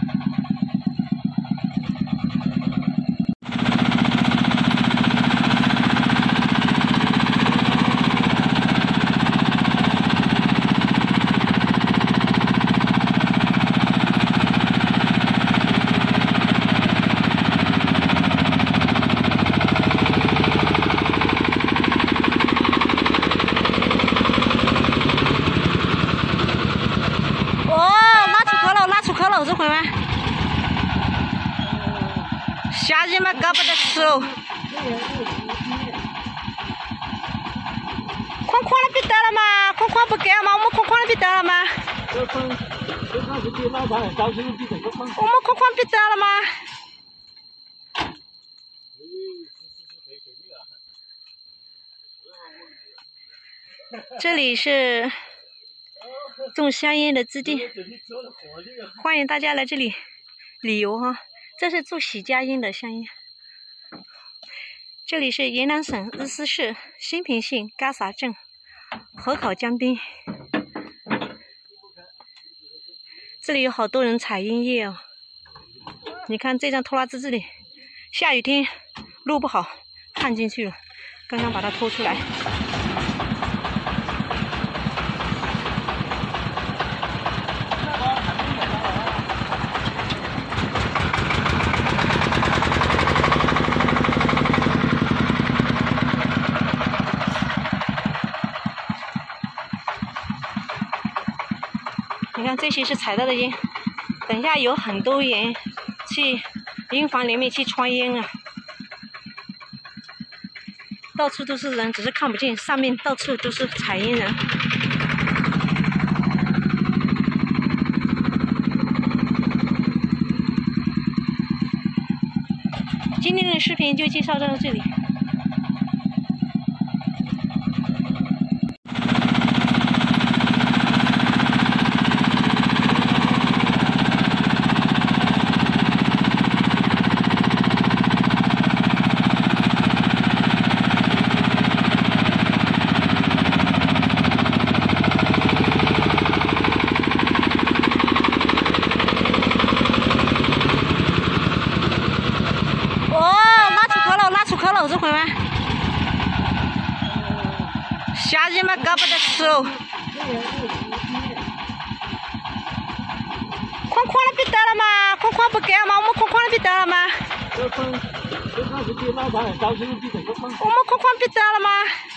A: 这回吗？夏天嘛搞不得吃哦。框框那边到了吗？框框不给了吗？我们框框那边到了吗？我们框框边到了吗？这里是种香烟的基地，欢迎大家来这里旅游哈。这是做喜家烟的香烟。这里是云南省日思市兴平县嘎洒镇河口江边，这里有好多人采烟叶哦。你看这张拖拉机这里，下雨天路不好，看进去了，刚刚把它拖出来。你看这些是采到的烟，等一下有很多人去烟房里面去穿烟啊，到处都是人，只是看不见，上面到处都是采烟人。今天的视频就介绍到这里。这回吗？夏天嘛搞不得吃哦。框框那边到了吗？框框不给了吗？我们框框那边到了吗？我们框框边到了吗？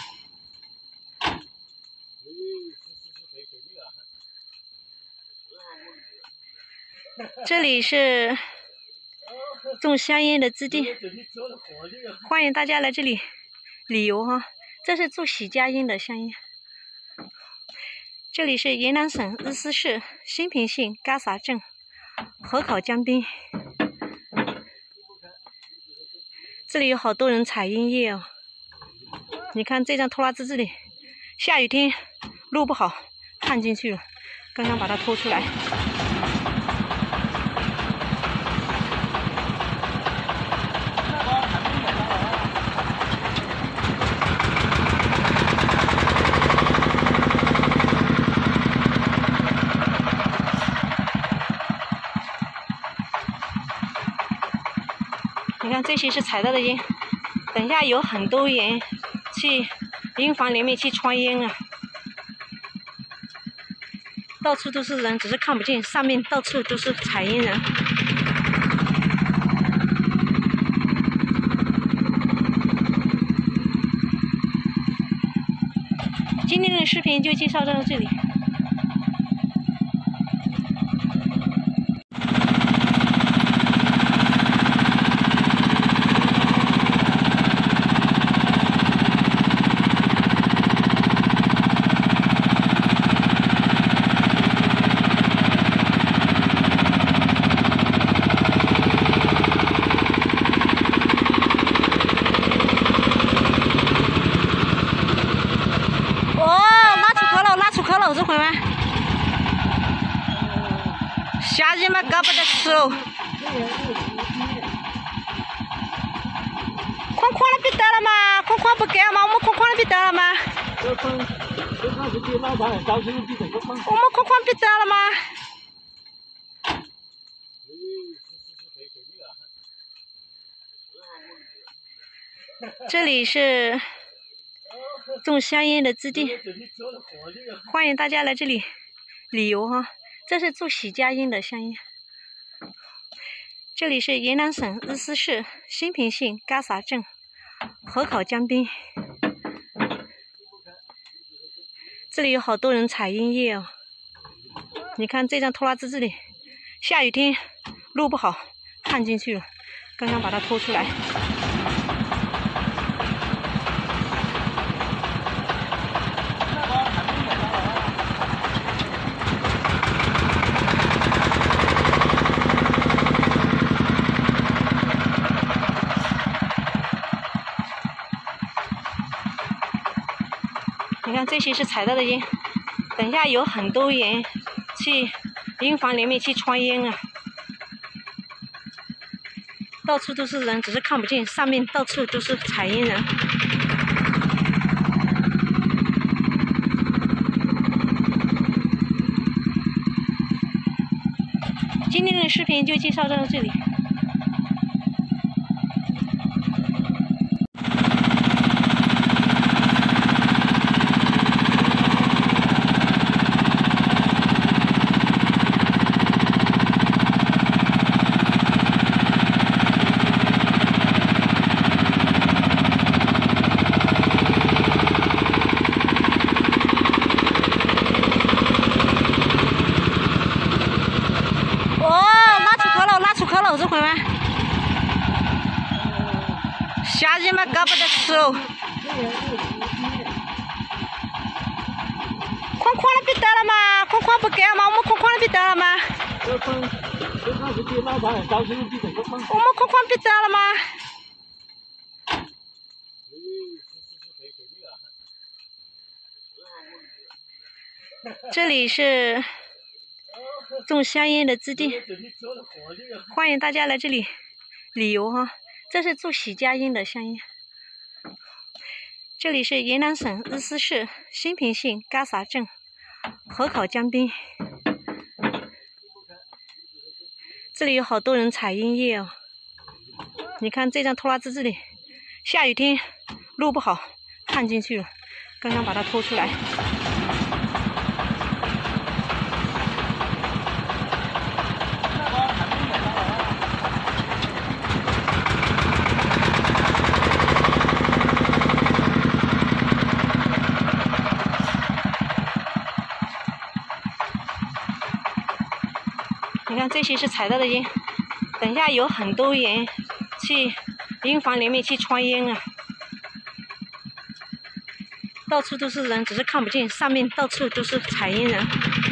A: 这里是种香烟的基地，欢迎大家来这里旅游哈。这是做喜家烟的香烟。这里是云南省日思市兴平县嘎洒镇河口江边，这里有好多人采烟叶哦。你看这张拖拉机这里，下雨天路不好，看进去了， 刚刚把它拖出来。你看这些是踩到的烟，等一下有很多人去营房里面去穿烟啊，到处都是人，只是看不见，上面到处都是采烟人。今天的视频就介绍到这里。这回吗？夏天嘛，搞不得吃喽。框框那边到了吗？框框不给吗？我们框框那边到了吗？我们框框边到了吗？这里是种香烟的基地，欢迎大家来这里旅游哈。这是做喜家烟的香烟。这里是云南省日思市兴平县嘎洒镇河口江边，这里有好多人采烟叶哦。你看这张拖拉机这里，下雨天路不好，看进去了，刚刚把它拖出来。你看这些是踩到的烟，等一下有很多人去营房里面去穿烟啊，到处都是人，只是看不见，上面到处都是采烟人。今天的视频就介绍到这里。这回吗？夏天嘛，搞不得吃喽。框框那边到了吗？框框不给吗？我们框框那边到了吗？我们框框边到了吗？这里是种香烟的基地，欢迎大家来这里旅游哈。这是做喜家烟的香烟。这里是云南省日思市兴平县嘎洒镇河口江边，这里有好多人采烟叶哦。你看这张拖拉机这里，下雨天路不好，看进去了，刚刚把它拖出来。你看这些是踩到的烟，等一下有很多人去营房里面去穿烟啊，到处都是人，只是看不见，上面到处都是采烟人。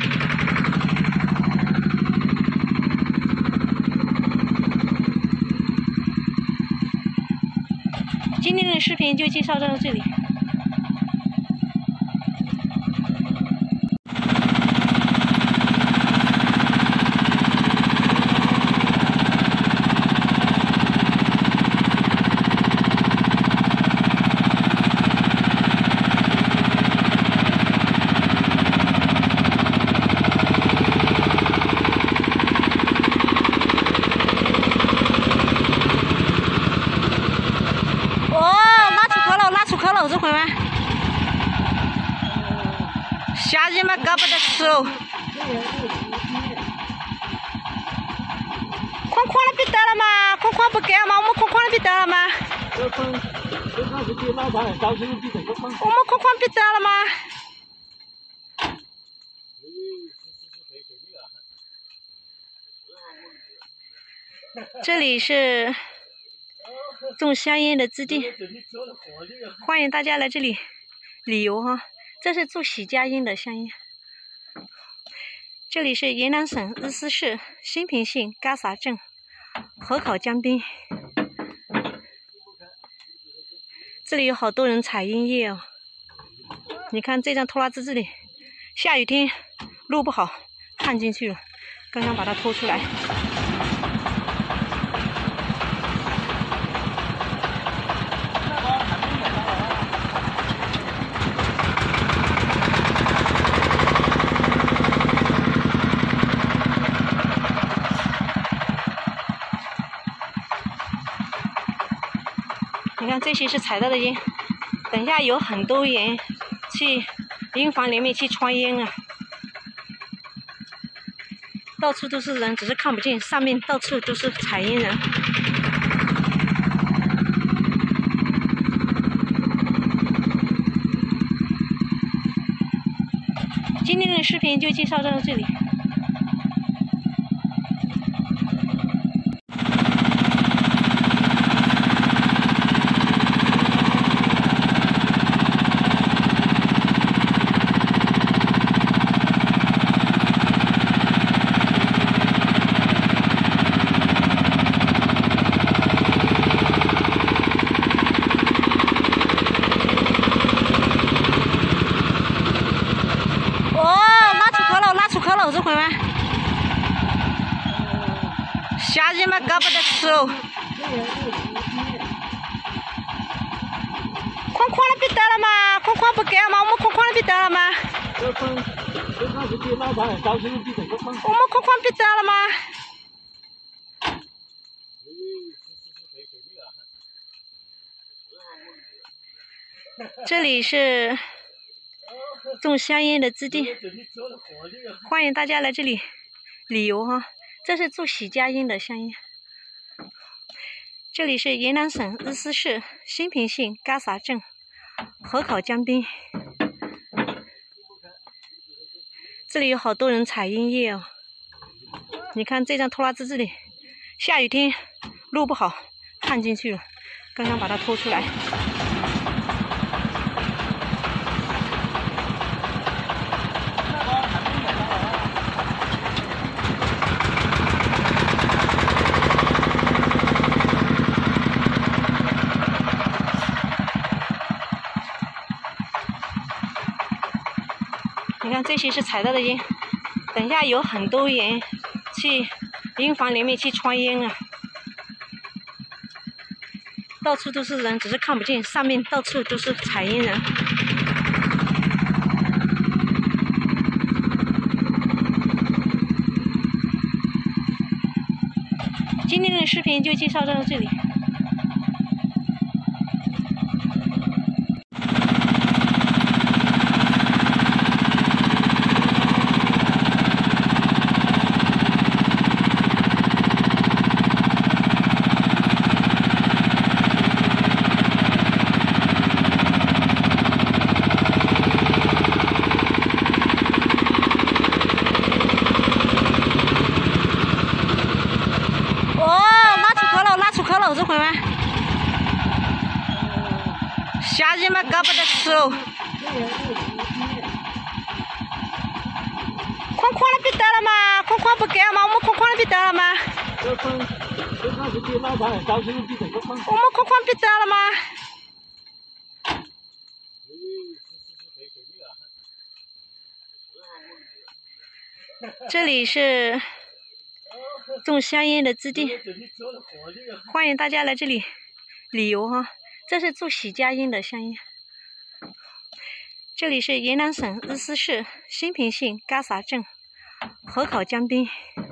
A: 今天的视频就介绍到这里。 夏天嘛，搞不得吃哦。框框那边到了吗？框框不够吗？我们框框那边到了吗？我们框框边到了吗？这里是种香烟的基地，欢迎大家来这里旅游哈。这是做喜家烟的香烟。这里是云南省日思市兴平县嘎洒镇河口江边，这里有好多人采烟叶哦。你看这张拖拉机这里，下雨天路不好，焊进去了，刚刚把它拖出来。你看这些是采到的烟，等下有很多人去烟房里面去穿烟啊，到处都是人，只是看不见，上面到处都是采烟人。今天的视频就介绍到这里。这回吗？夏天嘛，搞不得吃哦。框框那边到了吗？框框不够吗？我们框框那边到了吗？我们框框边到了吗？这里是种香烟的基地，欢迎大家来这里旅游哈。这是做喜家烟的香烟。这里是云南省日思市兴平县嘎洒镇河口江边，这里有好多人采烟叶哦。你看这张拖拉机这里，下雨天路不好，焊进去了，刚刚把它拖出来。你看这些是采到的烟，等下有很多人去烟房里面去穿烟啊，到处都是人，只是看不见，上面到处都是采烟人。今天的视频就介绍到这里。这回吗？夏天嘛，搞不得吃哦。框框那边到了吗？框框不够吗？我们框框那边到了吗？我们框框边到了吗？这里是种香烟的基地，欢迎大家来这里旅游哈。这是做喜家烟的香烟。这里是云南省日思市兴平县嘎洒镇河口江边，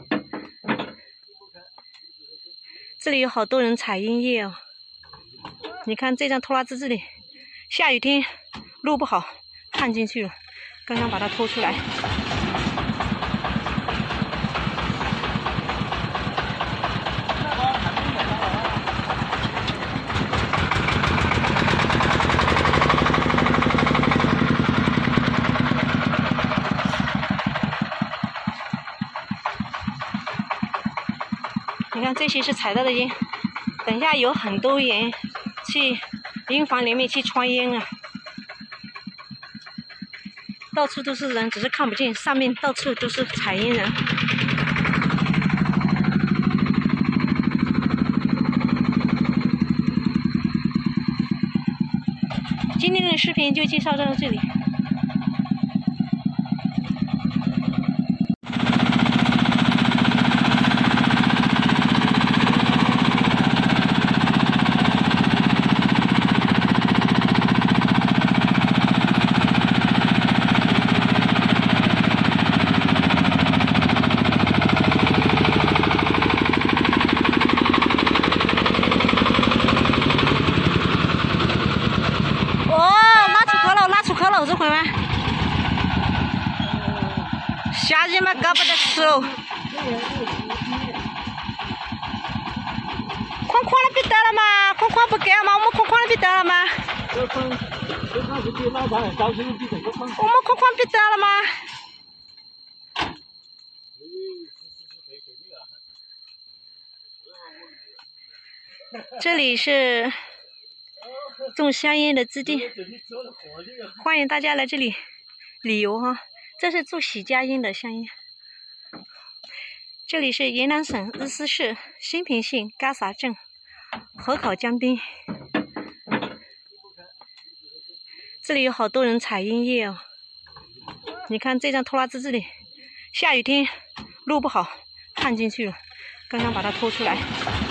A: 这里有好多人采烟叶哦。你看这张拖拉机这里，下雨天路不好，焊进去了， 刚刚把它拖出来。你看这些是踩到的烟，等一下有很多人去营房里面去穿烟啊，到处都是人，只是看不见，上面到处都是采烟人。今天的视频就介绍到这里。这回吗？夏天嘛，搞不得吃哦。框框的别得了嘛，框框不给嘛，我们框框的别得了嘛。我们框框别得了吗？这里是种香烟的基地，欢迎大家来这里旅游哈。这是做喜家烟的香烟。这里是云南省日思市兴平县嘎洒镇河口江边，这里有好多人采烟叶哦。你看这张拖拉机这里，下雨天路不好，看进去了，刚刚把它拖出来。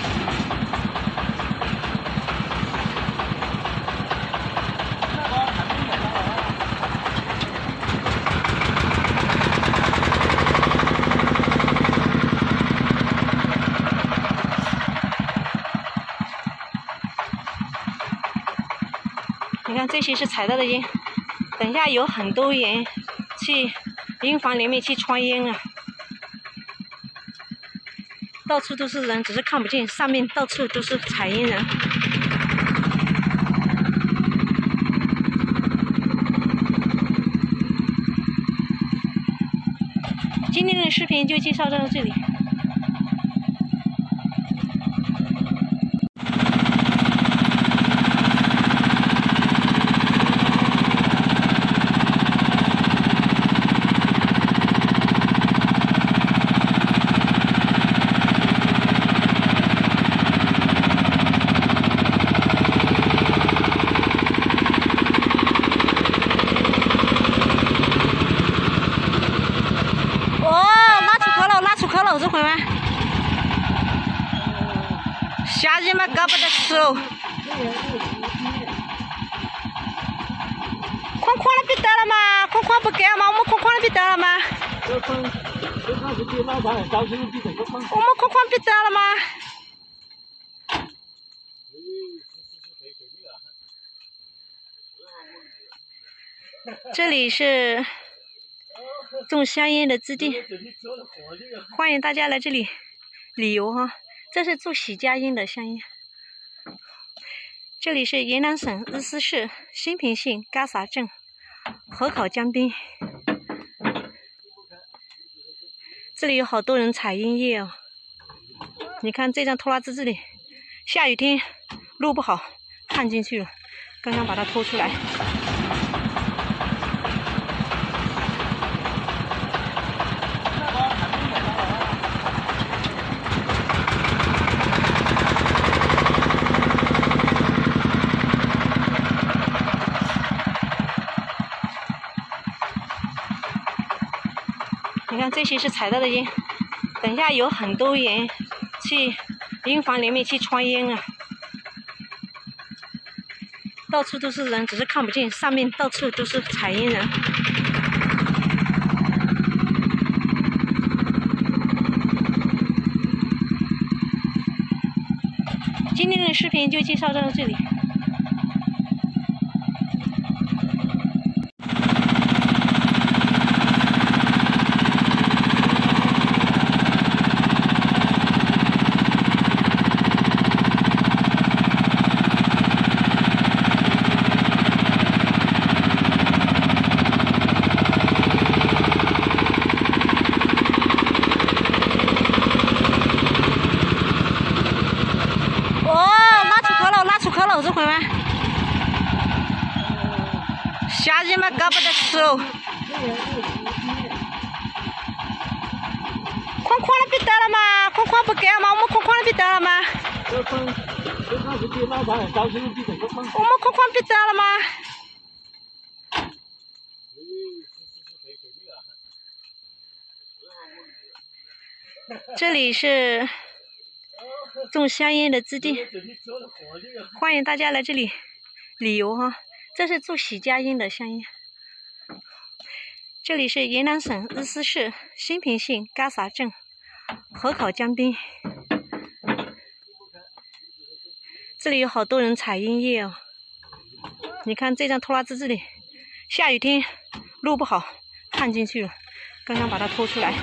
A: 你看这些是踩到的烟，等一下有很多人去营房里面去穿烟啊，到处都是人，只是看不见，上面到处都是采烟人。今天的视频就介绍到这里。这回吗？夏天嘛，搞不得吃哦。框框的别得了嘛，框框不给嘛，我们框框的别得了嘛。我们框框别得了吗？这里是种香烟的基地，欢迎大家来这里旅游哈。这是做喜家烟的香烟。这里是云南省日思市兴平县嘎洒镇河口江边，这里有好多人采烟叶哦。你看这张拖拉机这里，下雨天路不好，看进去了，刚刚把它拖出来。你看这些是踩到的烟，等一下有很多人去营房里面去穿烟啊，到处都是人，只是看不见，上面到处都是采烟人。今天的视频就介绍到这里。 篓子回来。夏天嘛，搞不得吃哦。框框那边到了吗？框框不给吗？我们框框那边到了吗？我们框框边到了吗？这里是种香烟的基地，欢迎大家来这里旅游哈。这是做喜家烟的香烟。这里是云南省日思市兴平县嘎洒镇河口江边，这里有好多人采烟叶哦。你看这张拖拉机这里，下雨天路不好，看进去了，刚刚把它拖出来。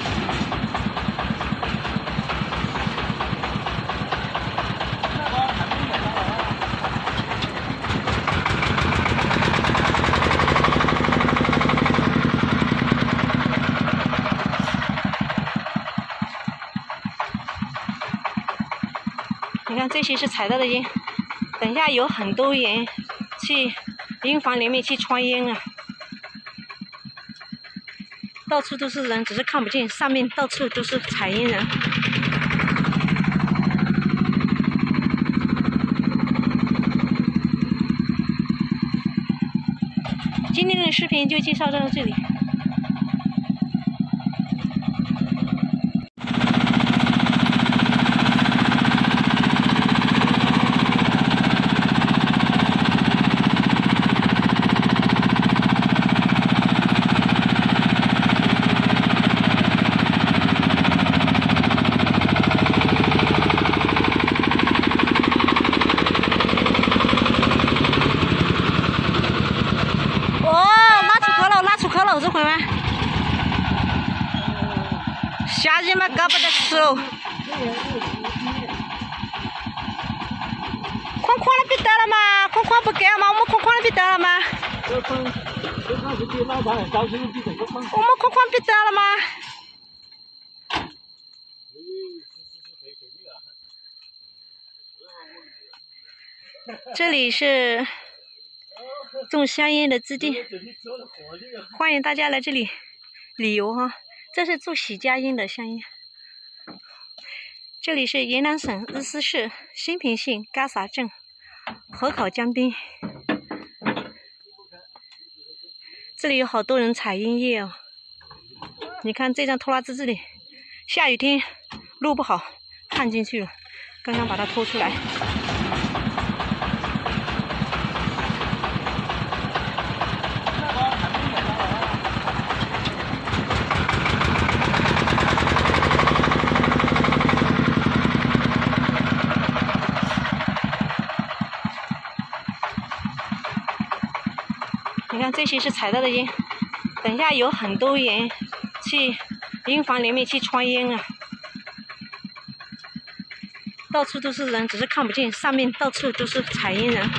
A: 你看这些是采到的烟，等下有很多人去烟房里面去穿烟啊，到处都是人，只是看不见，上面到处都是采烟人。今天的视频就介绍到这里。篓子回来，夏天嘛搞不得吃哦。框框那边到了吗？框框不给吗？我们框框那边到了吗？我们框框边到了吗？这里是种香烟的基地，欢迎大家来这里旅游哈。这是做喜家烟的香烟。这里是云南省日思市兴平县嘎洒镇河口江边，这里有好多人采烟叶哦。你看这张拖拉机这里，下雨天路不好，看进去了，刚刚把它拖出来。你看这些是采到的烟，等下有很多人去烟房里面去穿烟啊，到处都是人，只是看不见，上面到处都是采烟人。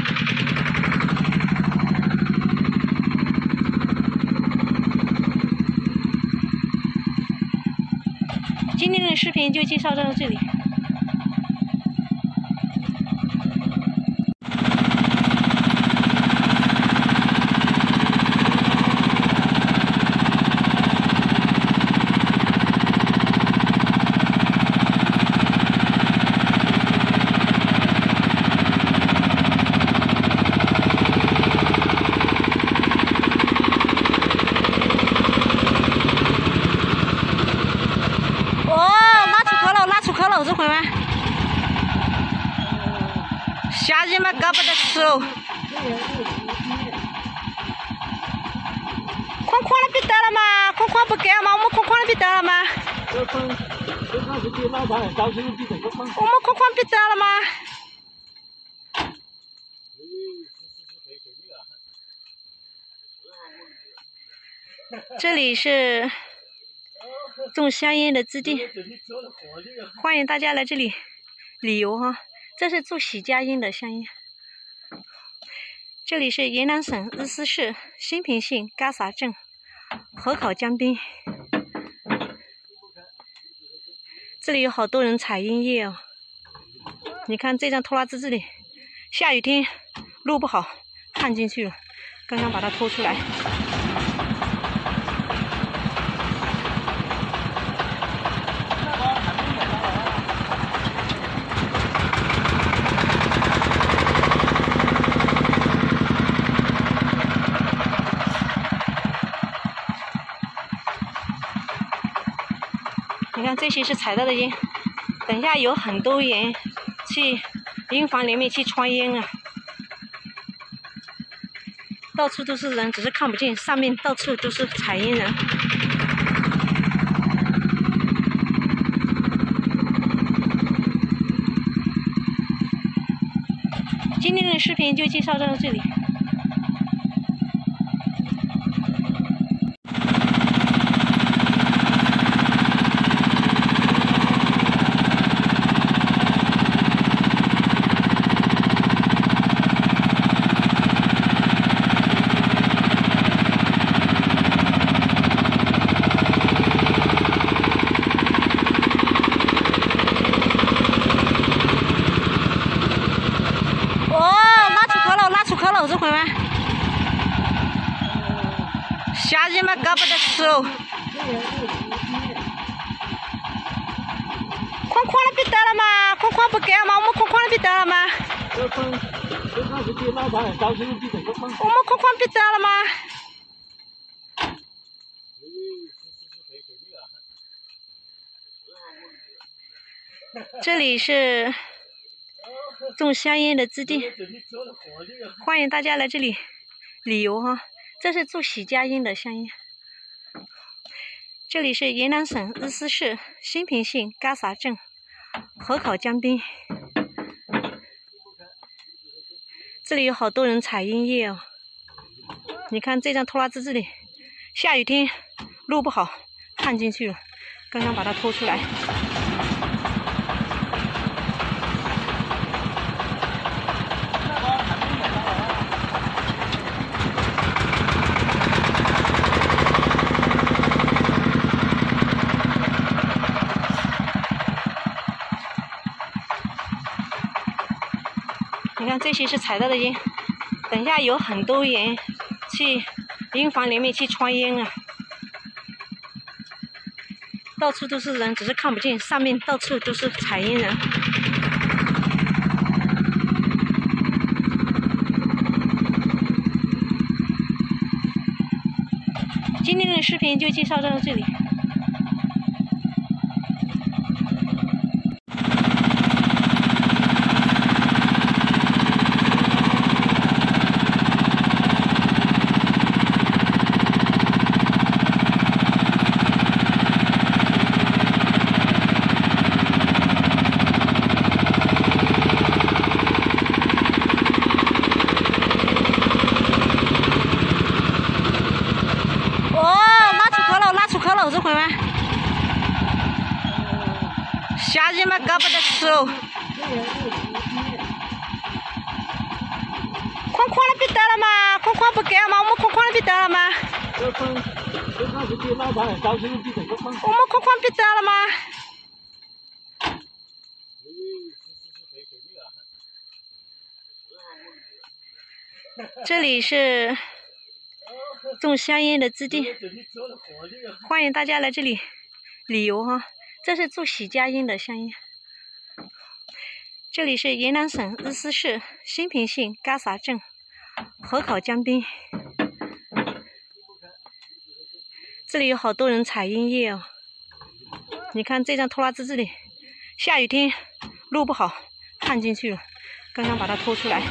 A: 今天的视频就介绍到这里。篓子回来，夏天嘛搞不得吃哦。框框那边到了吗？框框不给吗？我们框框那边到了吗？我们框框边到了吗？这里是种香烟的基地，欢迎大家来这里旅游哈。这是做喜家烟的香烟。这里是云南省日思市兴平县嘎洒镇河口江边，这里有好多人采烟叶哦。你看这张拖拉机这里， 下雨天路不好，看进去了，刚刚把它拖出来。你看这些是踩到的烟，等一下有很多人去营房里面去穿烟啊，到处都是人，只是看不见，上面到处都是采烟人。今天的视频就介绍到这里。这回吗？夏天嘛搞不得吃哦。框框那边到了吗？框框不给吗？我们框框那边到了吗？我们框框边到了吗？这里是种香烟的基地，欢迎大家来这里旅游哈。这是做喜家烟的香烟。这里是云南省日思市兴平县嘎洒镇河口江边，这里有好多人采烟叶哦。你看这张拖拉机这里，下雨天路不好，看进去了，刚刚把它拖出来。你看这些是采到的烟，等一下有很多人去营房里面去穿烟啊，到处都是人，只是看不见，上面到处都是采烟人。今天的视频就介绍到这里。这回吗？夏天嘛搞不得吃哦。框框那边到了吗？框框不给吗？我们框框那边到了吗？我们框框边到了吗？这里是种香烟的基地，欢迎大家来这里旅游哈。这是做喜家烟的香烟。这里是云南省日思市兴平县嘎洒镇河口江边，这里有好多人采烟叶哦。你看这张拖拉机这里，下雨天路不好，看进去了，刚刚把它拖出来。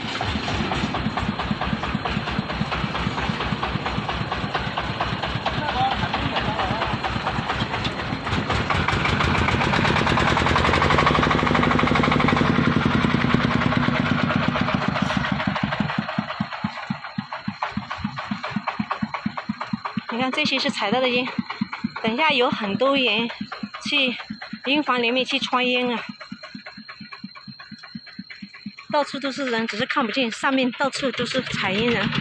A: 你看这些是采到的烟，等一下有很多人去营房里面去穿烟啊，到处都是人，只是看不见，上面到处都是采烟人。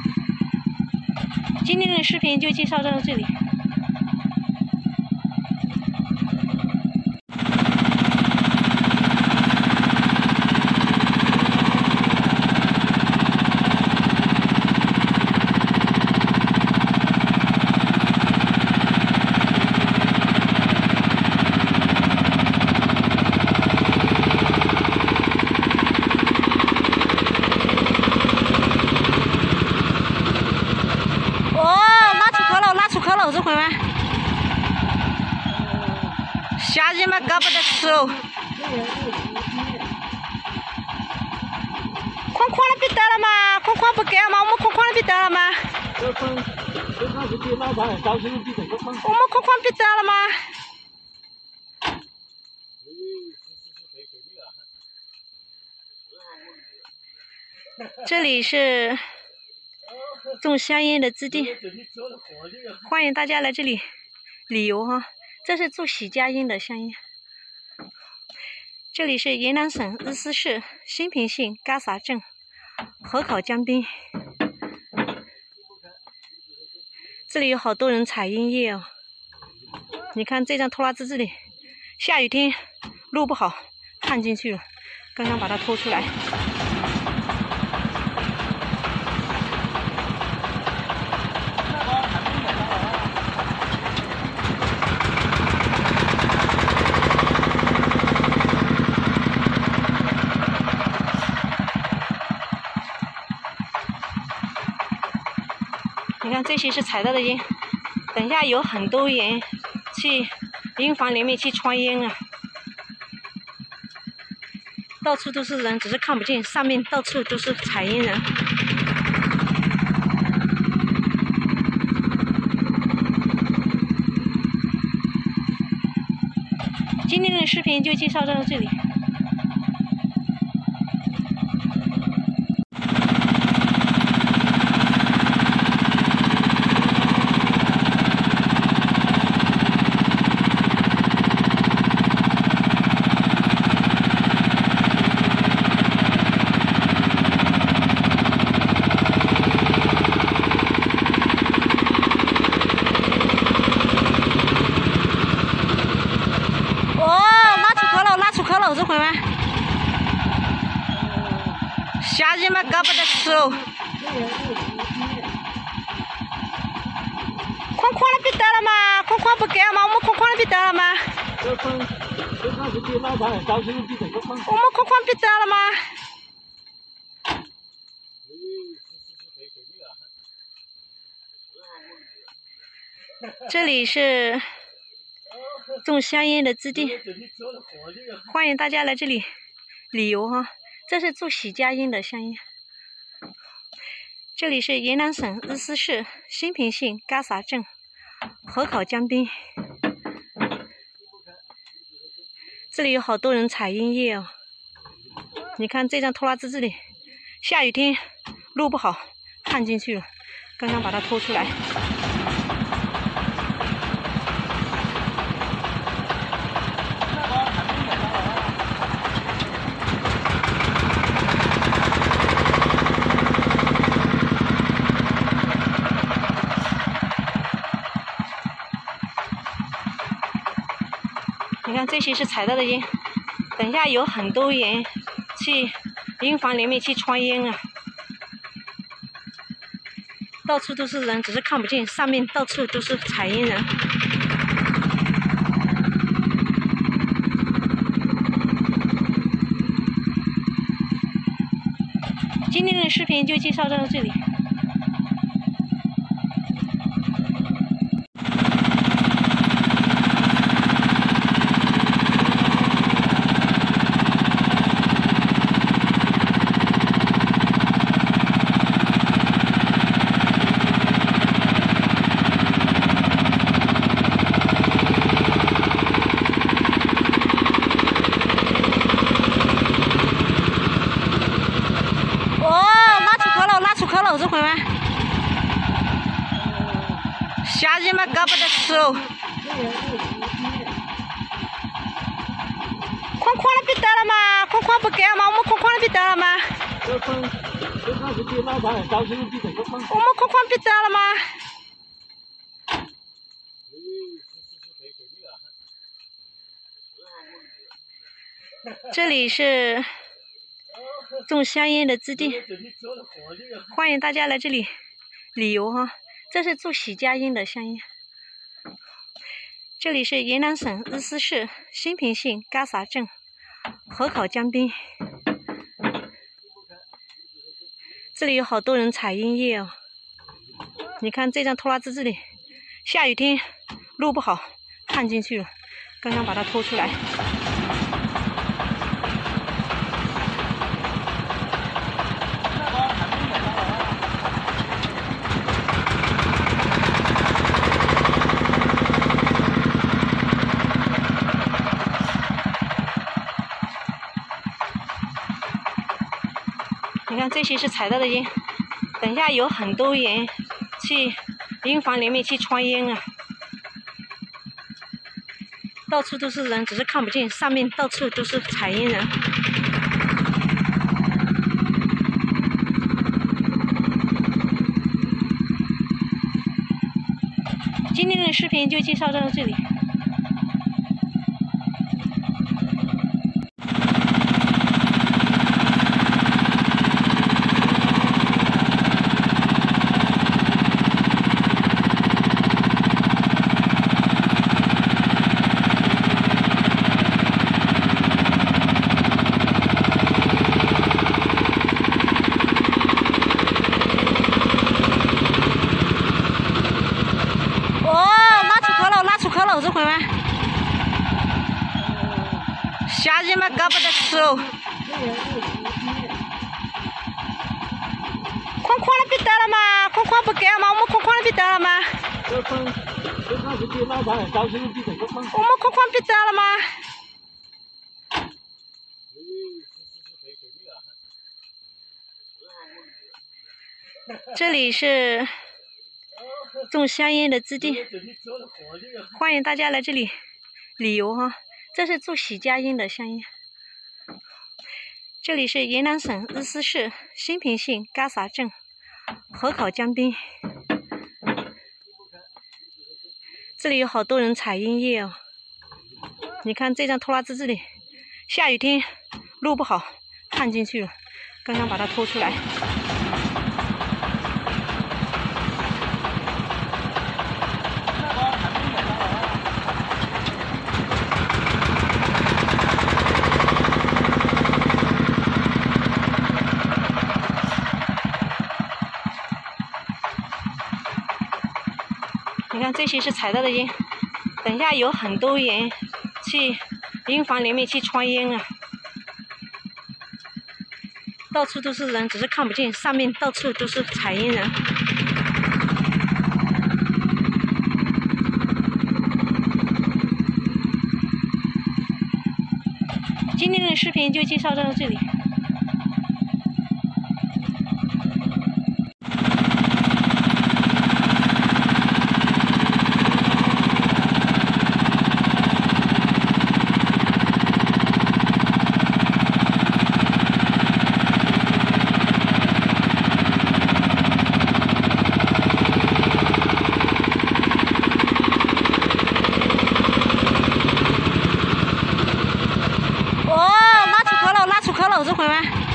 A: 今天的视频就介绍到这里。 虾仁嘛，搞不得吃哦。框框那边得了吗？框框不给了吗？我们框框那边得了吗？我们框框边得了吗？这里是种香烟的基地，欢迎大家来这里旅游哈。这是做喜家烟的香烟。这里是云南省日思市兴平县嘎洒镇河口江边，这里有好多人采烟叶哦。你看这张拖拉机这里，下雨天路不好，焊进去了，刚刚把它拖出来。你看这些是采到的烟，等一下有很多人去烟房里面去穿烟啊，到处都是人，只是看不见，上面到处都是采烟人。今天的视频就介绍到这里。这回吗？虾仁嘛，搞不得吃哦。框框那边得了吗？框框不给了吗？我们框框那边得了吗？我们框框边得了吗？这里是种香烟的基地，欢迎大家来这里旅游哈。这是做喜家烟的香烟。这里是云南省日思市兴平县嘎洒镇河口江边，这里有好多人采烟叶哦。你看这张拖拉机这里，下雨天路不好，焊进去了，刚刚把它拖出来。你看这些是采到的烟，等一下有很多人去烟房里面去穿烟啊，到处都是人，只是看不见，上面到处都是采烟人。今天的视频就介绍到这里。这回吗？虾仁嘛，搞不得吃哦。框框那边得了吗？框框不给了吗？我们框框那边得了吗？我们框框边得了吗？这里是种香烟的基地，欢迎大家来这里旅游哈。这是做喜家烟的香烟。这里是云南省日思市兴平县嘎洒镇河口江边，这里有好多人采烟叶哦。你看这张拖拉机这里，下雨天路不好，焊进去了， 刚刚把它拖出来。你看这些是踩到的烟，等下有很多人去营房里面去穿烟啊，到处都是人，只是看不见，上面到处都是采烟人。今天的视频就介绍到这里。这回吗？夏天嘛，搞不得吃哦。框框的别得了嘛，框框不给嘛，我们框框的别得了嘛。我们框框别得了吗？这里是种香烟的基地，欢迎大家来这里旅游哈。这是做喜家烟的香烟。这里是云南省日思市兴平县嘎洒镇河口江边，这里有好多人采烟叶哦。你看这张拖拉机这里，下雨天路不好，看进去了，刚刚把它拖出来。你看这些是踩到的烟，等下有很多人去营房里面去穿烟啊，到处都是人，只是看不见，上面到处都是采烟人。今天的视频就介绍到这里。这回吗？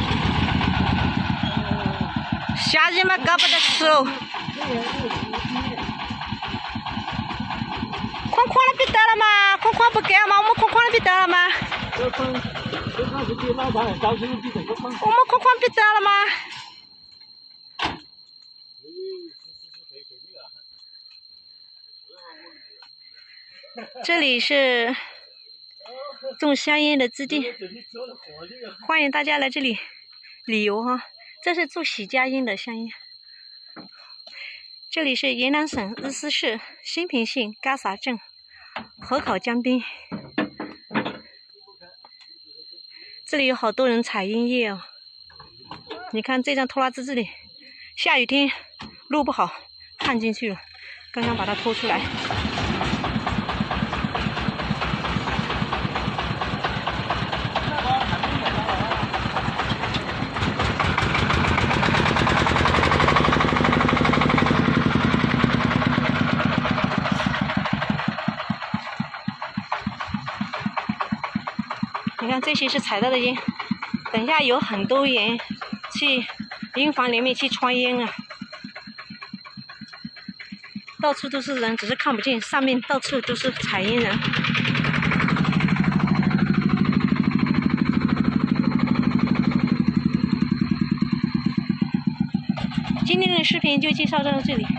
A: 夏天嘛，搞不得吃哦。框框的别得了嘛，框框不给嘛，我们框框的别得了嘛。我们框框别得了吗？这里是种香烟的基地，欢迎大家来这里旅游哈。这是做喜家烟的香烟。这里是云南省日思市兴平县嘎洒镇河口江边，这里有好多人采烟叶哦。你看这张拖拉机这里，下雨天路不好，看进去了，刚刚把它拖出来。你看这些是踩到的烟，等下有很多人去营房里面去穿烟啊，到处都是人，只是看不见，上面到处都是采烟人。今天的视频就介绍到这里。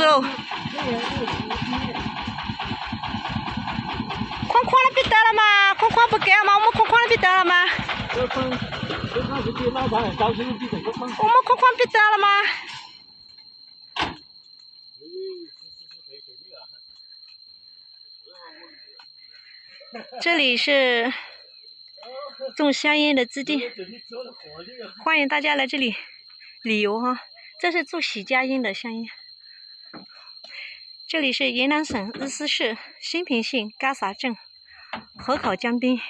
A: 手。框框那边到了吗？框框不给了吗？我们框框那边到了吗？我们框框边到了吗？这里是种香烟的基地，欢迎大家来这里旅游哈。这是种喜家烟的香烟。这里是云南省日思市兴平县嘎洒镇河口江边，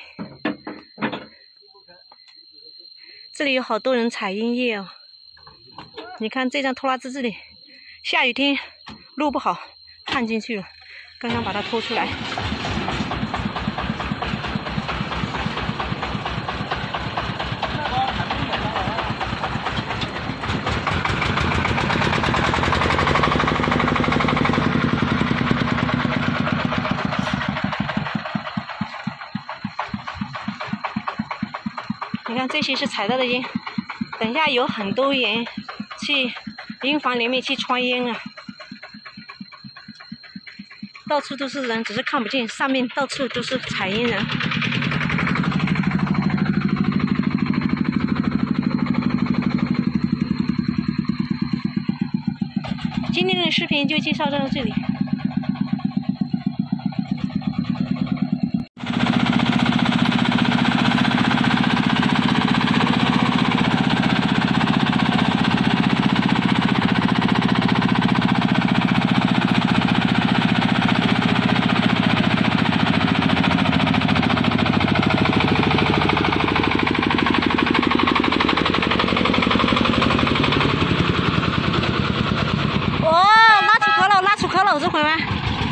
A: 这里有好多人采烟叶哦。你看这张拖拉机这里，下雨天路不好，看进去了，刚刚把它拖出来。你看这些是采到的烟，等下有很多人去烟房里面去穿烟啊，到处都是人，只是看不见，上面到处都是采烟人。今天的视频就介绍到这里。这会吗？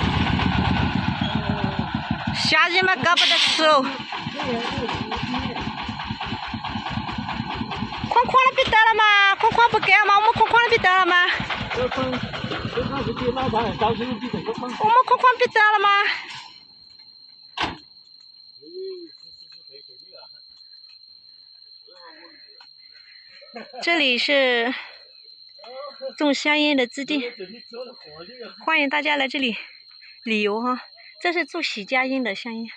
A: 夏天嘛，搞不得吃哦。框框那边到了吗？框框不给了吗？我们框框那边到了吗？我们框框边到了吗？这里是种香烟的基地，欢迎大家来这里旅游哈。这是种喜家烟的香烟。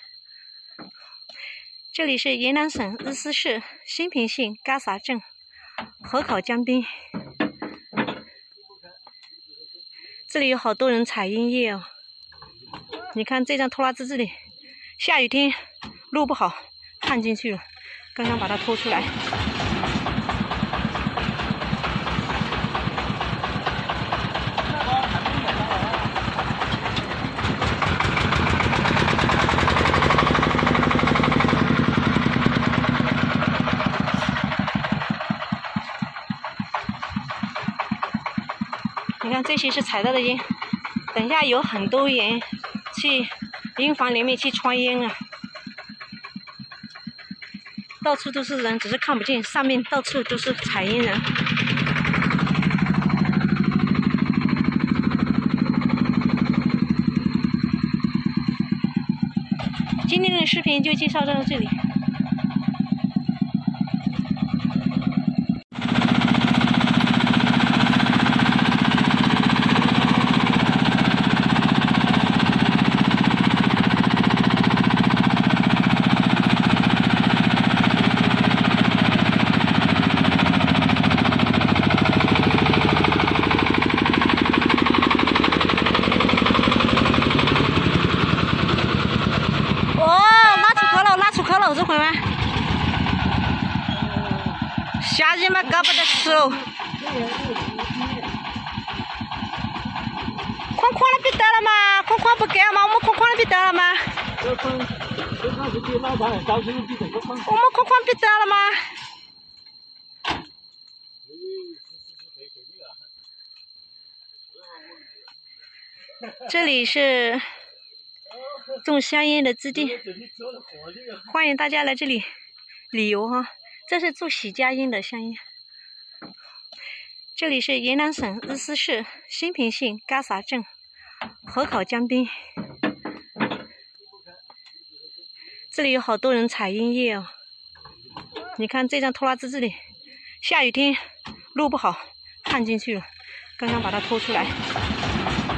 A: 这里是云南省日思市兴平县嘎洒镇河口江边，这里有好多人采烟叶哦。你看这张拖拉机这里，下雨天路不好，看进去了，刚刚把它拖出来。你看这些是采到的烟，等下有很多人去烟房里面去穿烟啊，到处都是人，只是看不见，上面到处都是采烟人。今天的视频就介绍到这里。这会吗？夏天嘛，搞不得吃哦。框框那边到了吗？框框不给了吗？我们框框那边到了吗？我们框框边到了吗？这里是种香烟的基地，欢迎大家来这里旅游哈。这是种喜家烟的香烟。这里是云南省日思市兴平县嘎洒镇河口江边，这里有好多人采烟叶哦。你看这张拖拉机这里，下雨天路不好，看进去了，刚刚把它拖出来。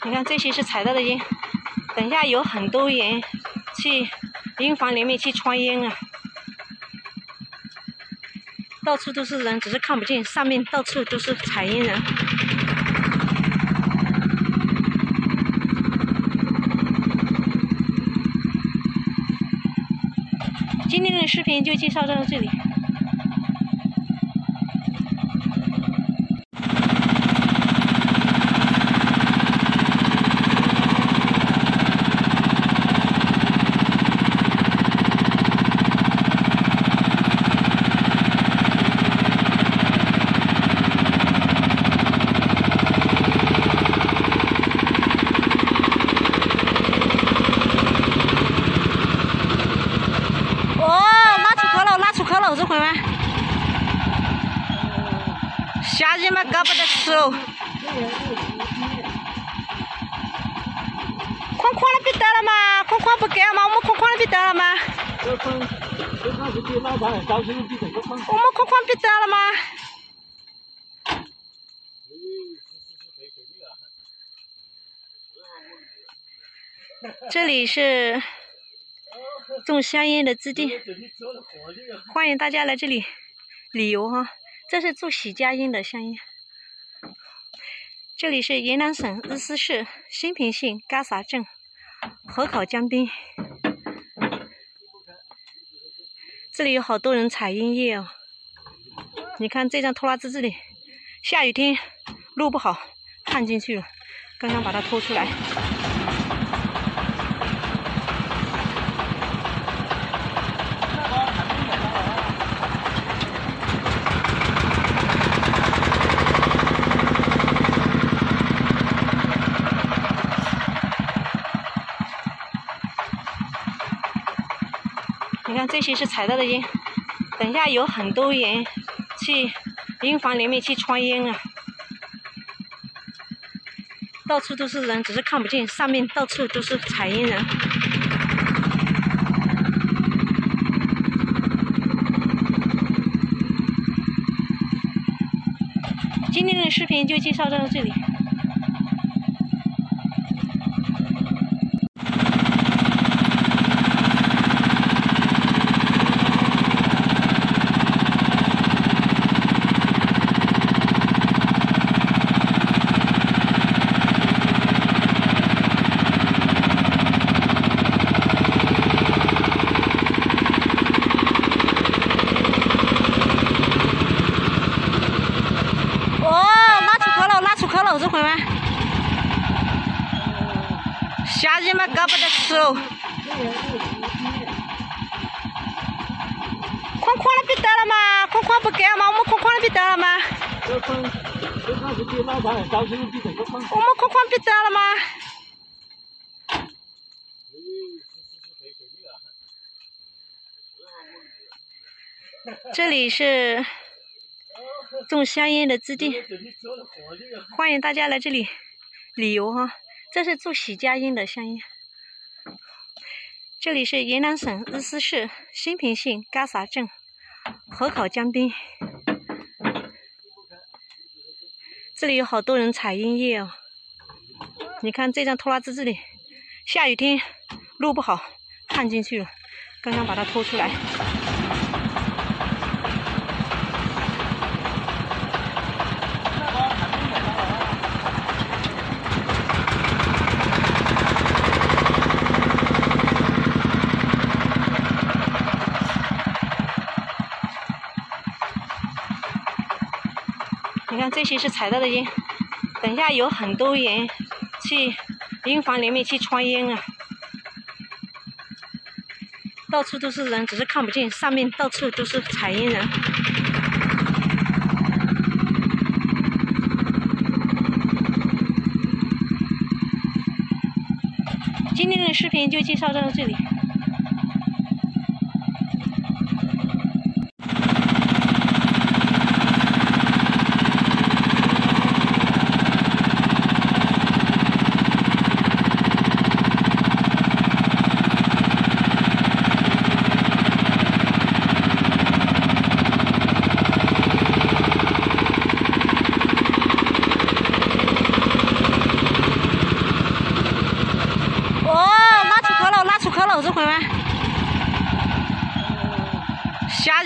A: 你看这些是采到的烟，等一下有很多人去营房里面去穿烟啊，到处都是人，只是看不见，上面到处都是采烟人。今天的视频就介绍到这里。这回吗？夏天嘛，搞不得吃哦。框框的别得了嘛，框框不给嘛，我们框框的别得了嘛。我们框框别得了吗？这里是种香烟的基地，欢迎大家来这里旅游哈。这是做喜家烟的香烟。这里是云南省日思市兴平县嘎洒镇河口江边，这里有好多人采烟叶哦。你看这张拖拉机这里，下雨天路不好，看进去了，刚刚把它拖出来。你看这些是采到的烟，等一下有很多人去营房里面去穿烟啊，到处都是人，只是看不见，上面到处都是采烟人。今天的视频就介绍到这里。这回吗？夏天嘛，搞不得吃哦。框框的别得了嘛，框框不给嘛，我们框框的别得了嘛。我们框框别得了吗？这里是种香烟的基地，欢迎大家来这里旅游哈。这是做喜家烟的香烟。这里是云南省日思市兴平县嘎洒镇河口江边，这里有好多人采烟叶哦。你看这张拖拉机这里，下雨天路不好，看进去了，刚刚把它拖出来。你看这些是采到的烟，等一下有很多人去营房里面去穿烟啊，到处都是人，只是看不见，上面到处都是采烟人。今天的视频就介绍到这里。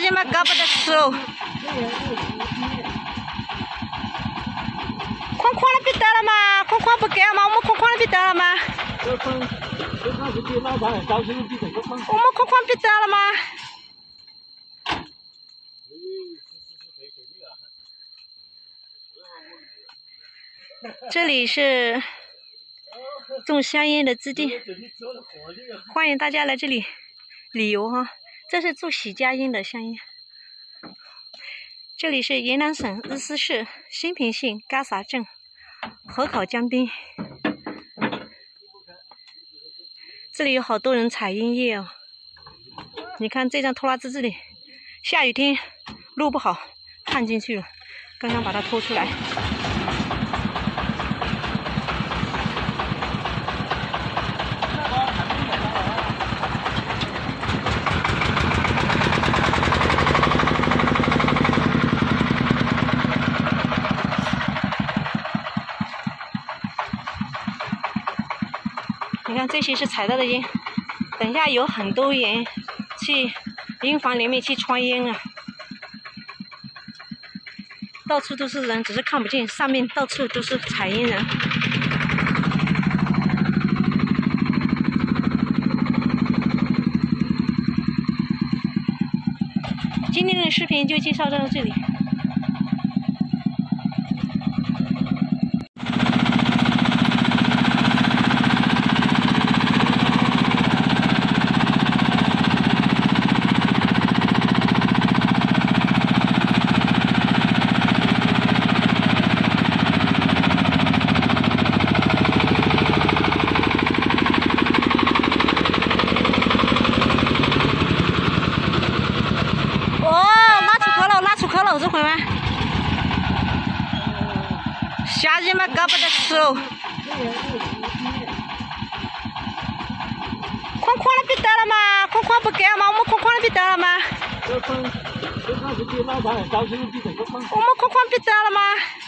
A: 子嘛搞不得吃哦。框框那边到了吗？框框不给了吗？我们框框那边到了吗？我们框框边到了吗？这里是种香烟的基地，欢迎大家来这里旅游哈。这是做喜家烟的香烟。这里是云南省日思市新平县嘎洒镇河口江边，这里有好多人采烟叶哦。你看这张拖拉机这里，下雨天路不好，看进去了，刚刚把它拖出来。你看这些是采到的烟，等一下有很多人去烟房里面去穿烟啊，到处都是人，只是看不见，上面到处都是采烟人。今天的视频就介绍到这里。这回吗？夏天嘛搞不得吃哦。框框那边到了吗？框框不给了吗？我们框框那边到了吗？我们框框边到了吗？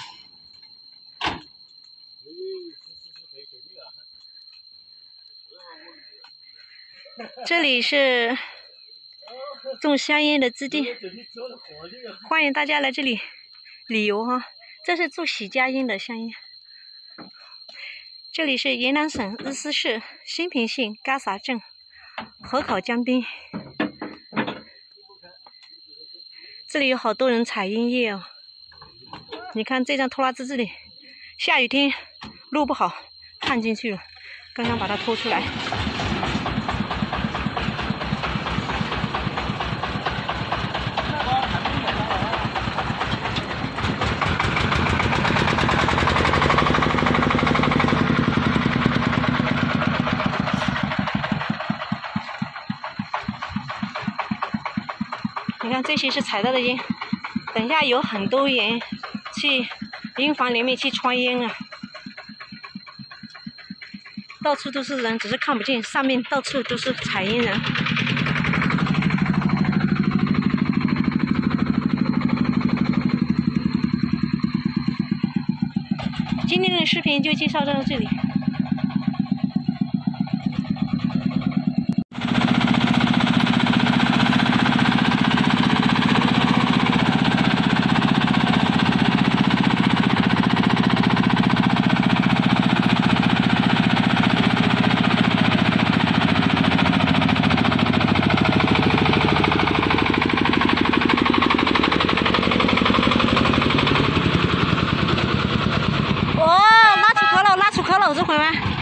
A: 这里是种香烟的基地，欢迎大家来这里旅游哈。这是做喜家烟的香烟。这里是云南省日思市新平县嘎洒镇河口江边，这里有好多人采烟叶哦。你看这张拖拉机这里，下雨天路不好，看进去了，刚刚把它拖出来。你看这些是采到的烟，等一下有很多人去烟房里面去穿烟啊，到处都是人，只是看不见，上面到处都是采烟人。今天的视频就介绍到这里。这回吗？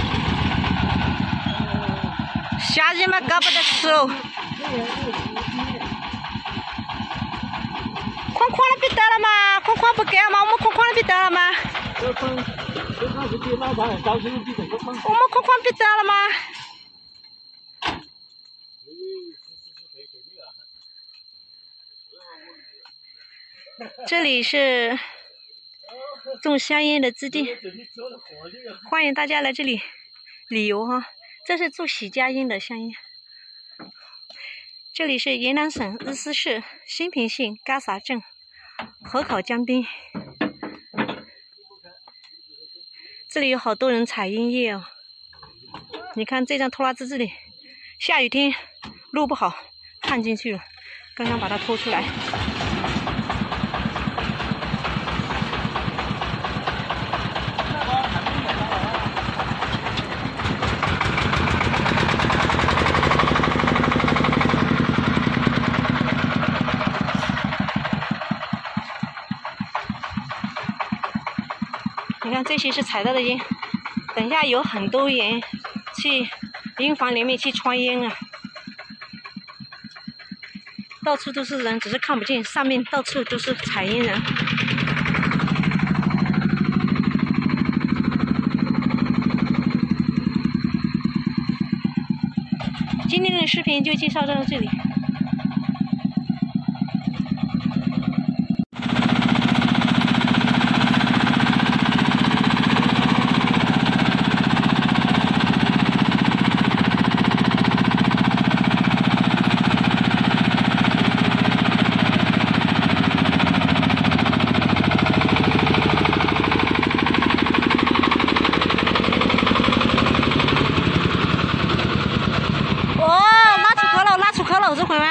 A: 夏天嘛搞不得吃哦。框框那边到了吗？框框不给了吗？我们框框那边到了吗？我们框框边到了吗？这里是种香烟的基地，欢迎大家来这里旅游哈。这是做喜家烟的香烟。这里是云南省日思市新平县嘎洒镇河口江边，这里有好多人采烟叶哦。你看这张拖拉机这里，下雨天路不好，看进去了， 刚刚把它拖出来。你看这些是踩到的烟，等下有很多人去营房里面去穿烟啊，到处都是人，只是看不见，上面到处都是采烟人。今天的视频就介绍到这里。这回吗？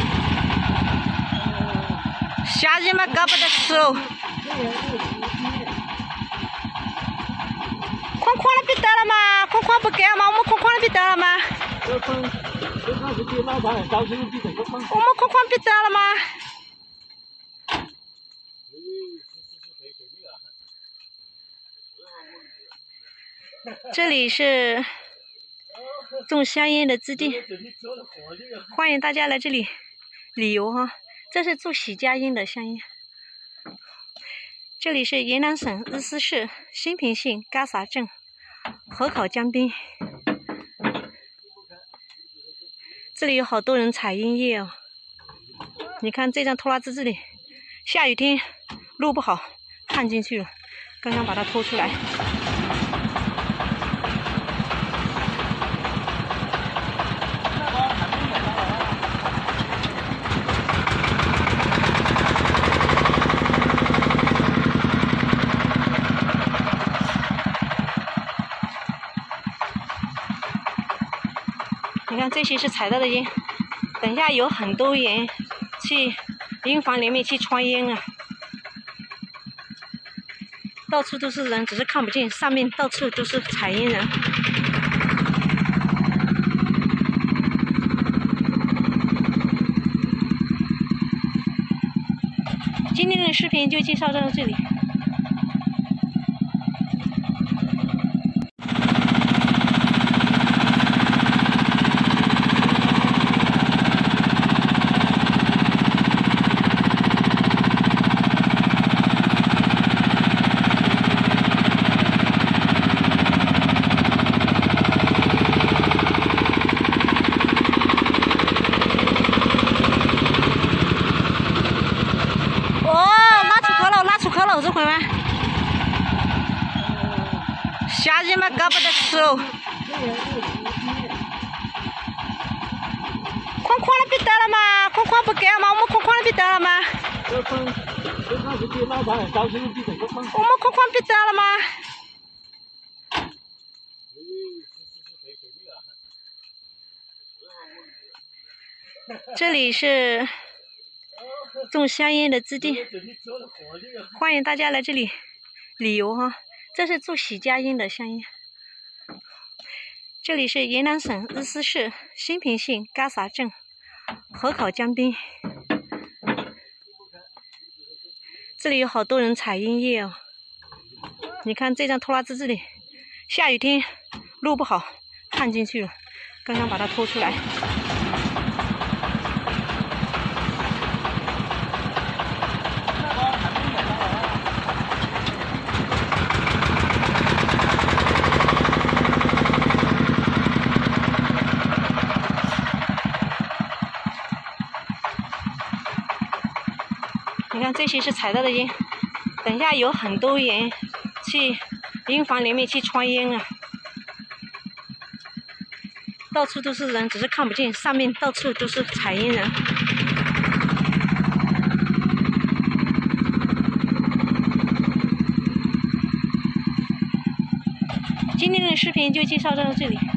A: 夏天嘛，搞不得吃哦。框框那边到了吗？框框不干吗？我们框框那边到了吗？我们框框边到了吗？这里是种香烟的基地，欢迎大家来这里旅游哈。这是做喜家烟的香烟。这里是云南省日思市兴平县嘎洒镇河口江边，这里有好多人采烟叶哦。你看这张拖拉机这里，下雨天路不好，看进去了，刚刚把它拖出来。你看这些是踩到的烟，等下有很多人去营房里面去穿烟啊，到处都是人，只是看不见，上面到处都是采烟人。今天的视频就介绍到这里。这回吗？夏天嘛，搞不得吃哦。框框那边到了吗？框框不干吗？我们框框那边到了吗？我们框框边到了吗？这里是种香烟的基地，欢迎大家来这里旅游哈。这是做喜家烟的香烟。这里是云南省日思市兴平县嘎洒镇河口江边，这里有好多人采烟叶哦。你看这张拖拉机这里，下雨天路不好，看进去了，刚刚把它拖出来。你看这些是踩到的烟，等下有很多人去营房里面去穿烟啊，到处都是人，只是看不见，上面到处都是采烟人。今天的视频就介绍到这里。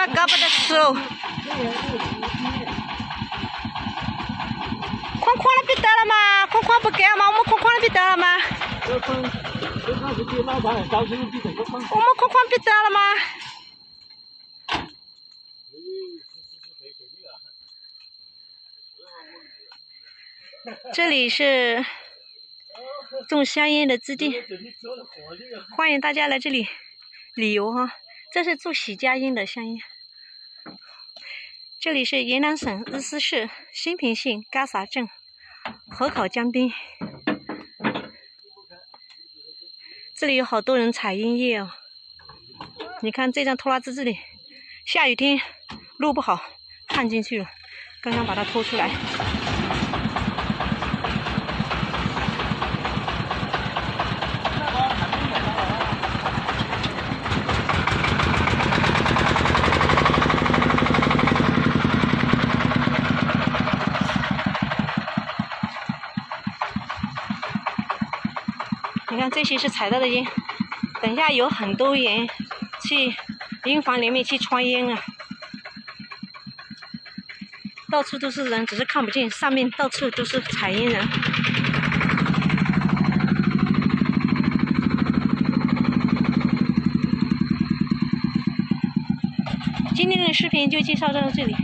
A: 嘛，搞不得吃哦。框框那边到了吗？框框不干吗？我们框框那边到了吗？我们框框边到了吗？这里是种香烟的基地，欢迎大家来这里旅游哈。这是种喜家烟的香烟。这里是云南省日思市兴平县嘎洒镇河口江边，这里有好多人采烟叶哦。你看这张拖拉机，这里下雨天路不好，看进去了，刚刚把它拖出来。你看这些是采到的烟，等下有很多人去烟房里面去穿烟啊，到处都是人，只是看不见，上面到处都是采烟人。今天的视频就介绍到这里。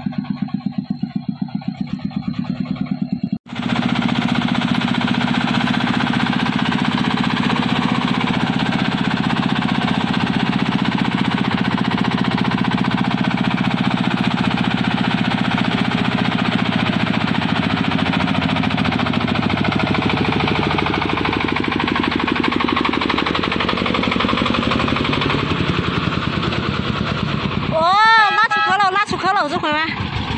A: 这回吗？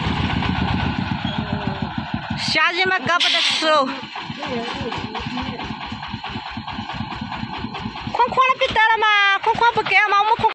A: 夏天嘛，搞不得吃哦。框框那边到了吗？框框不干吗？我们框。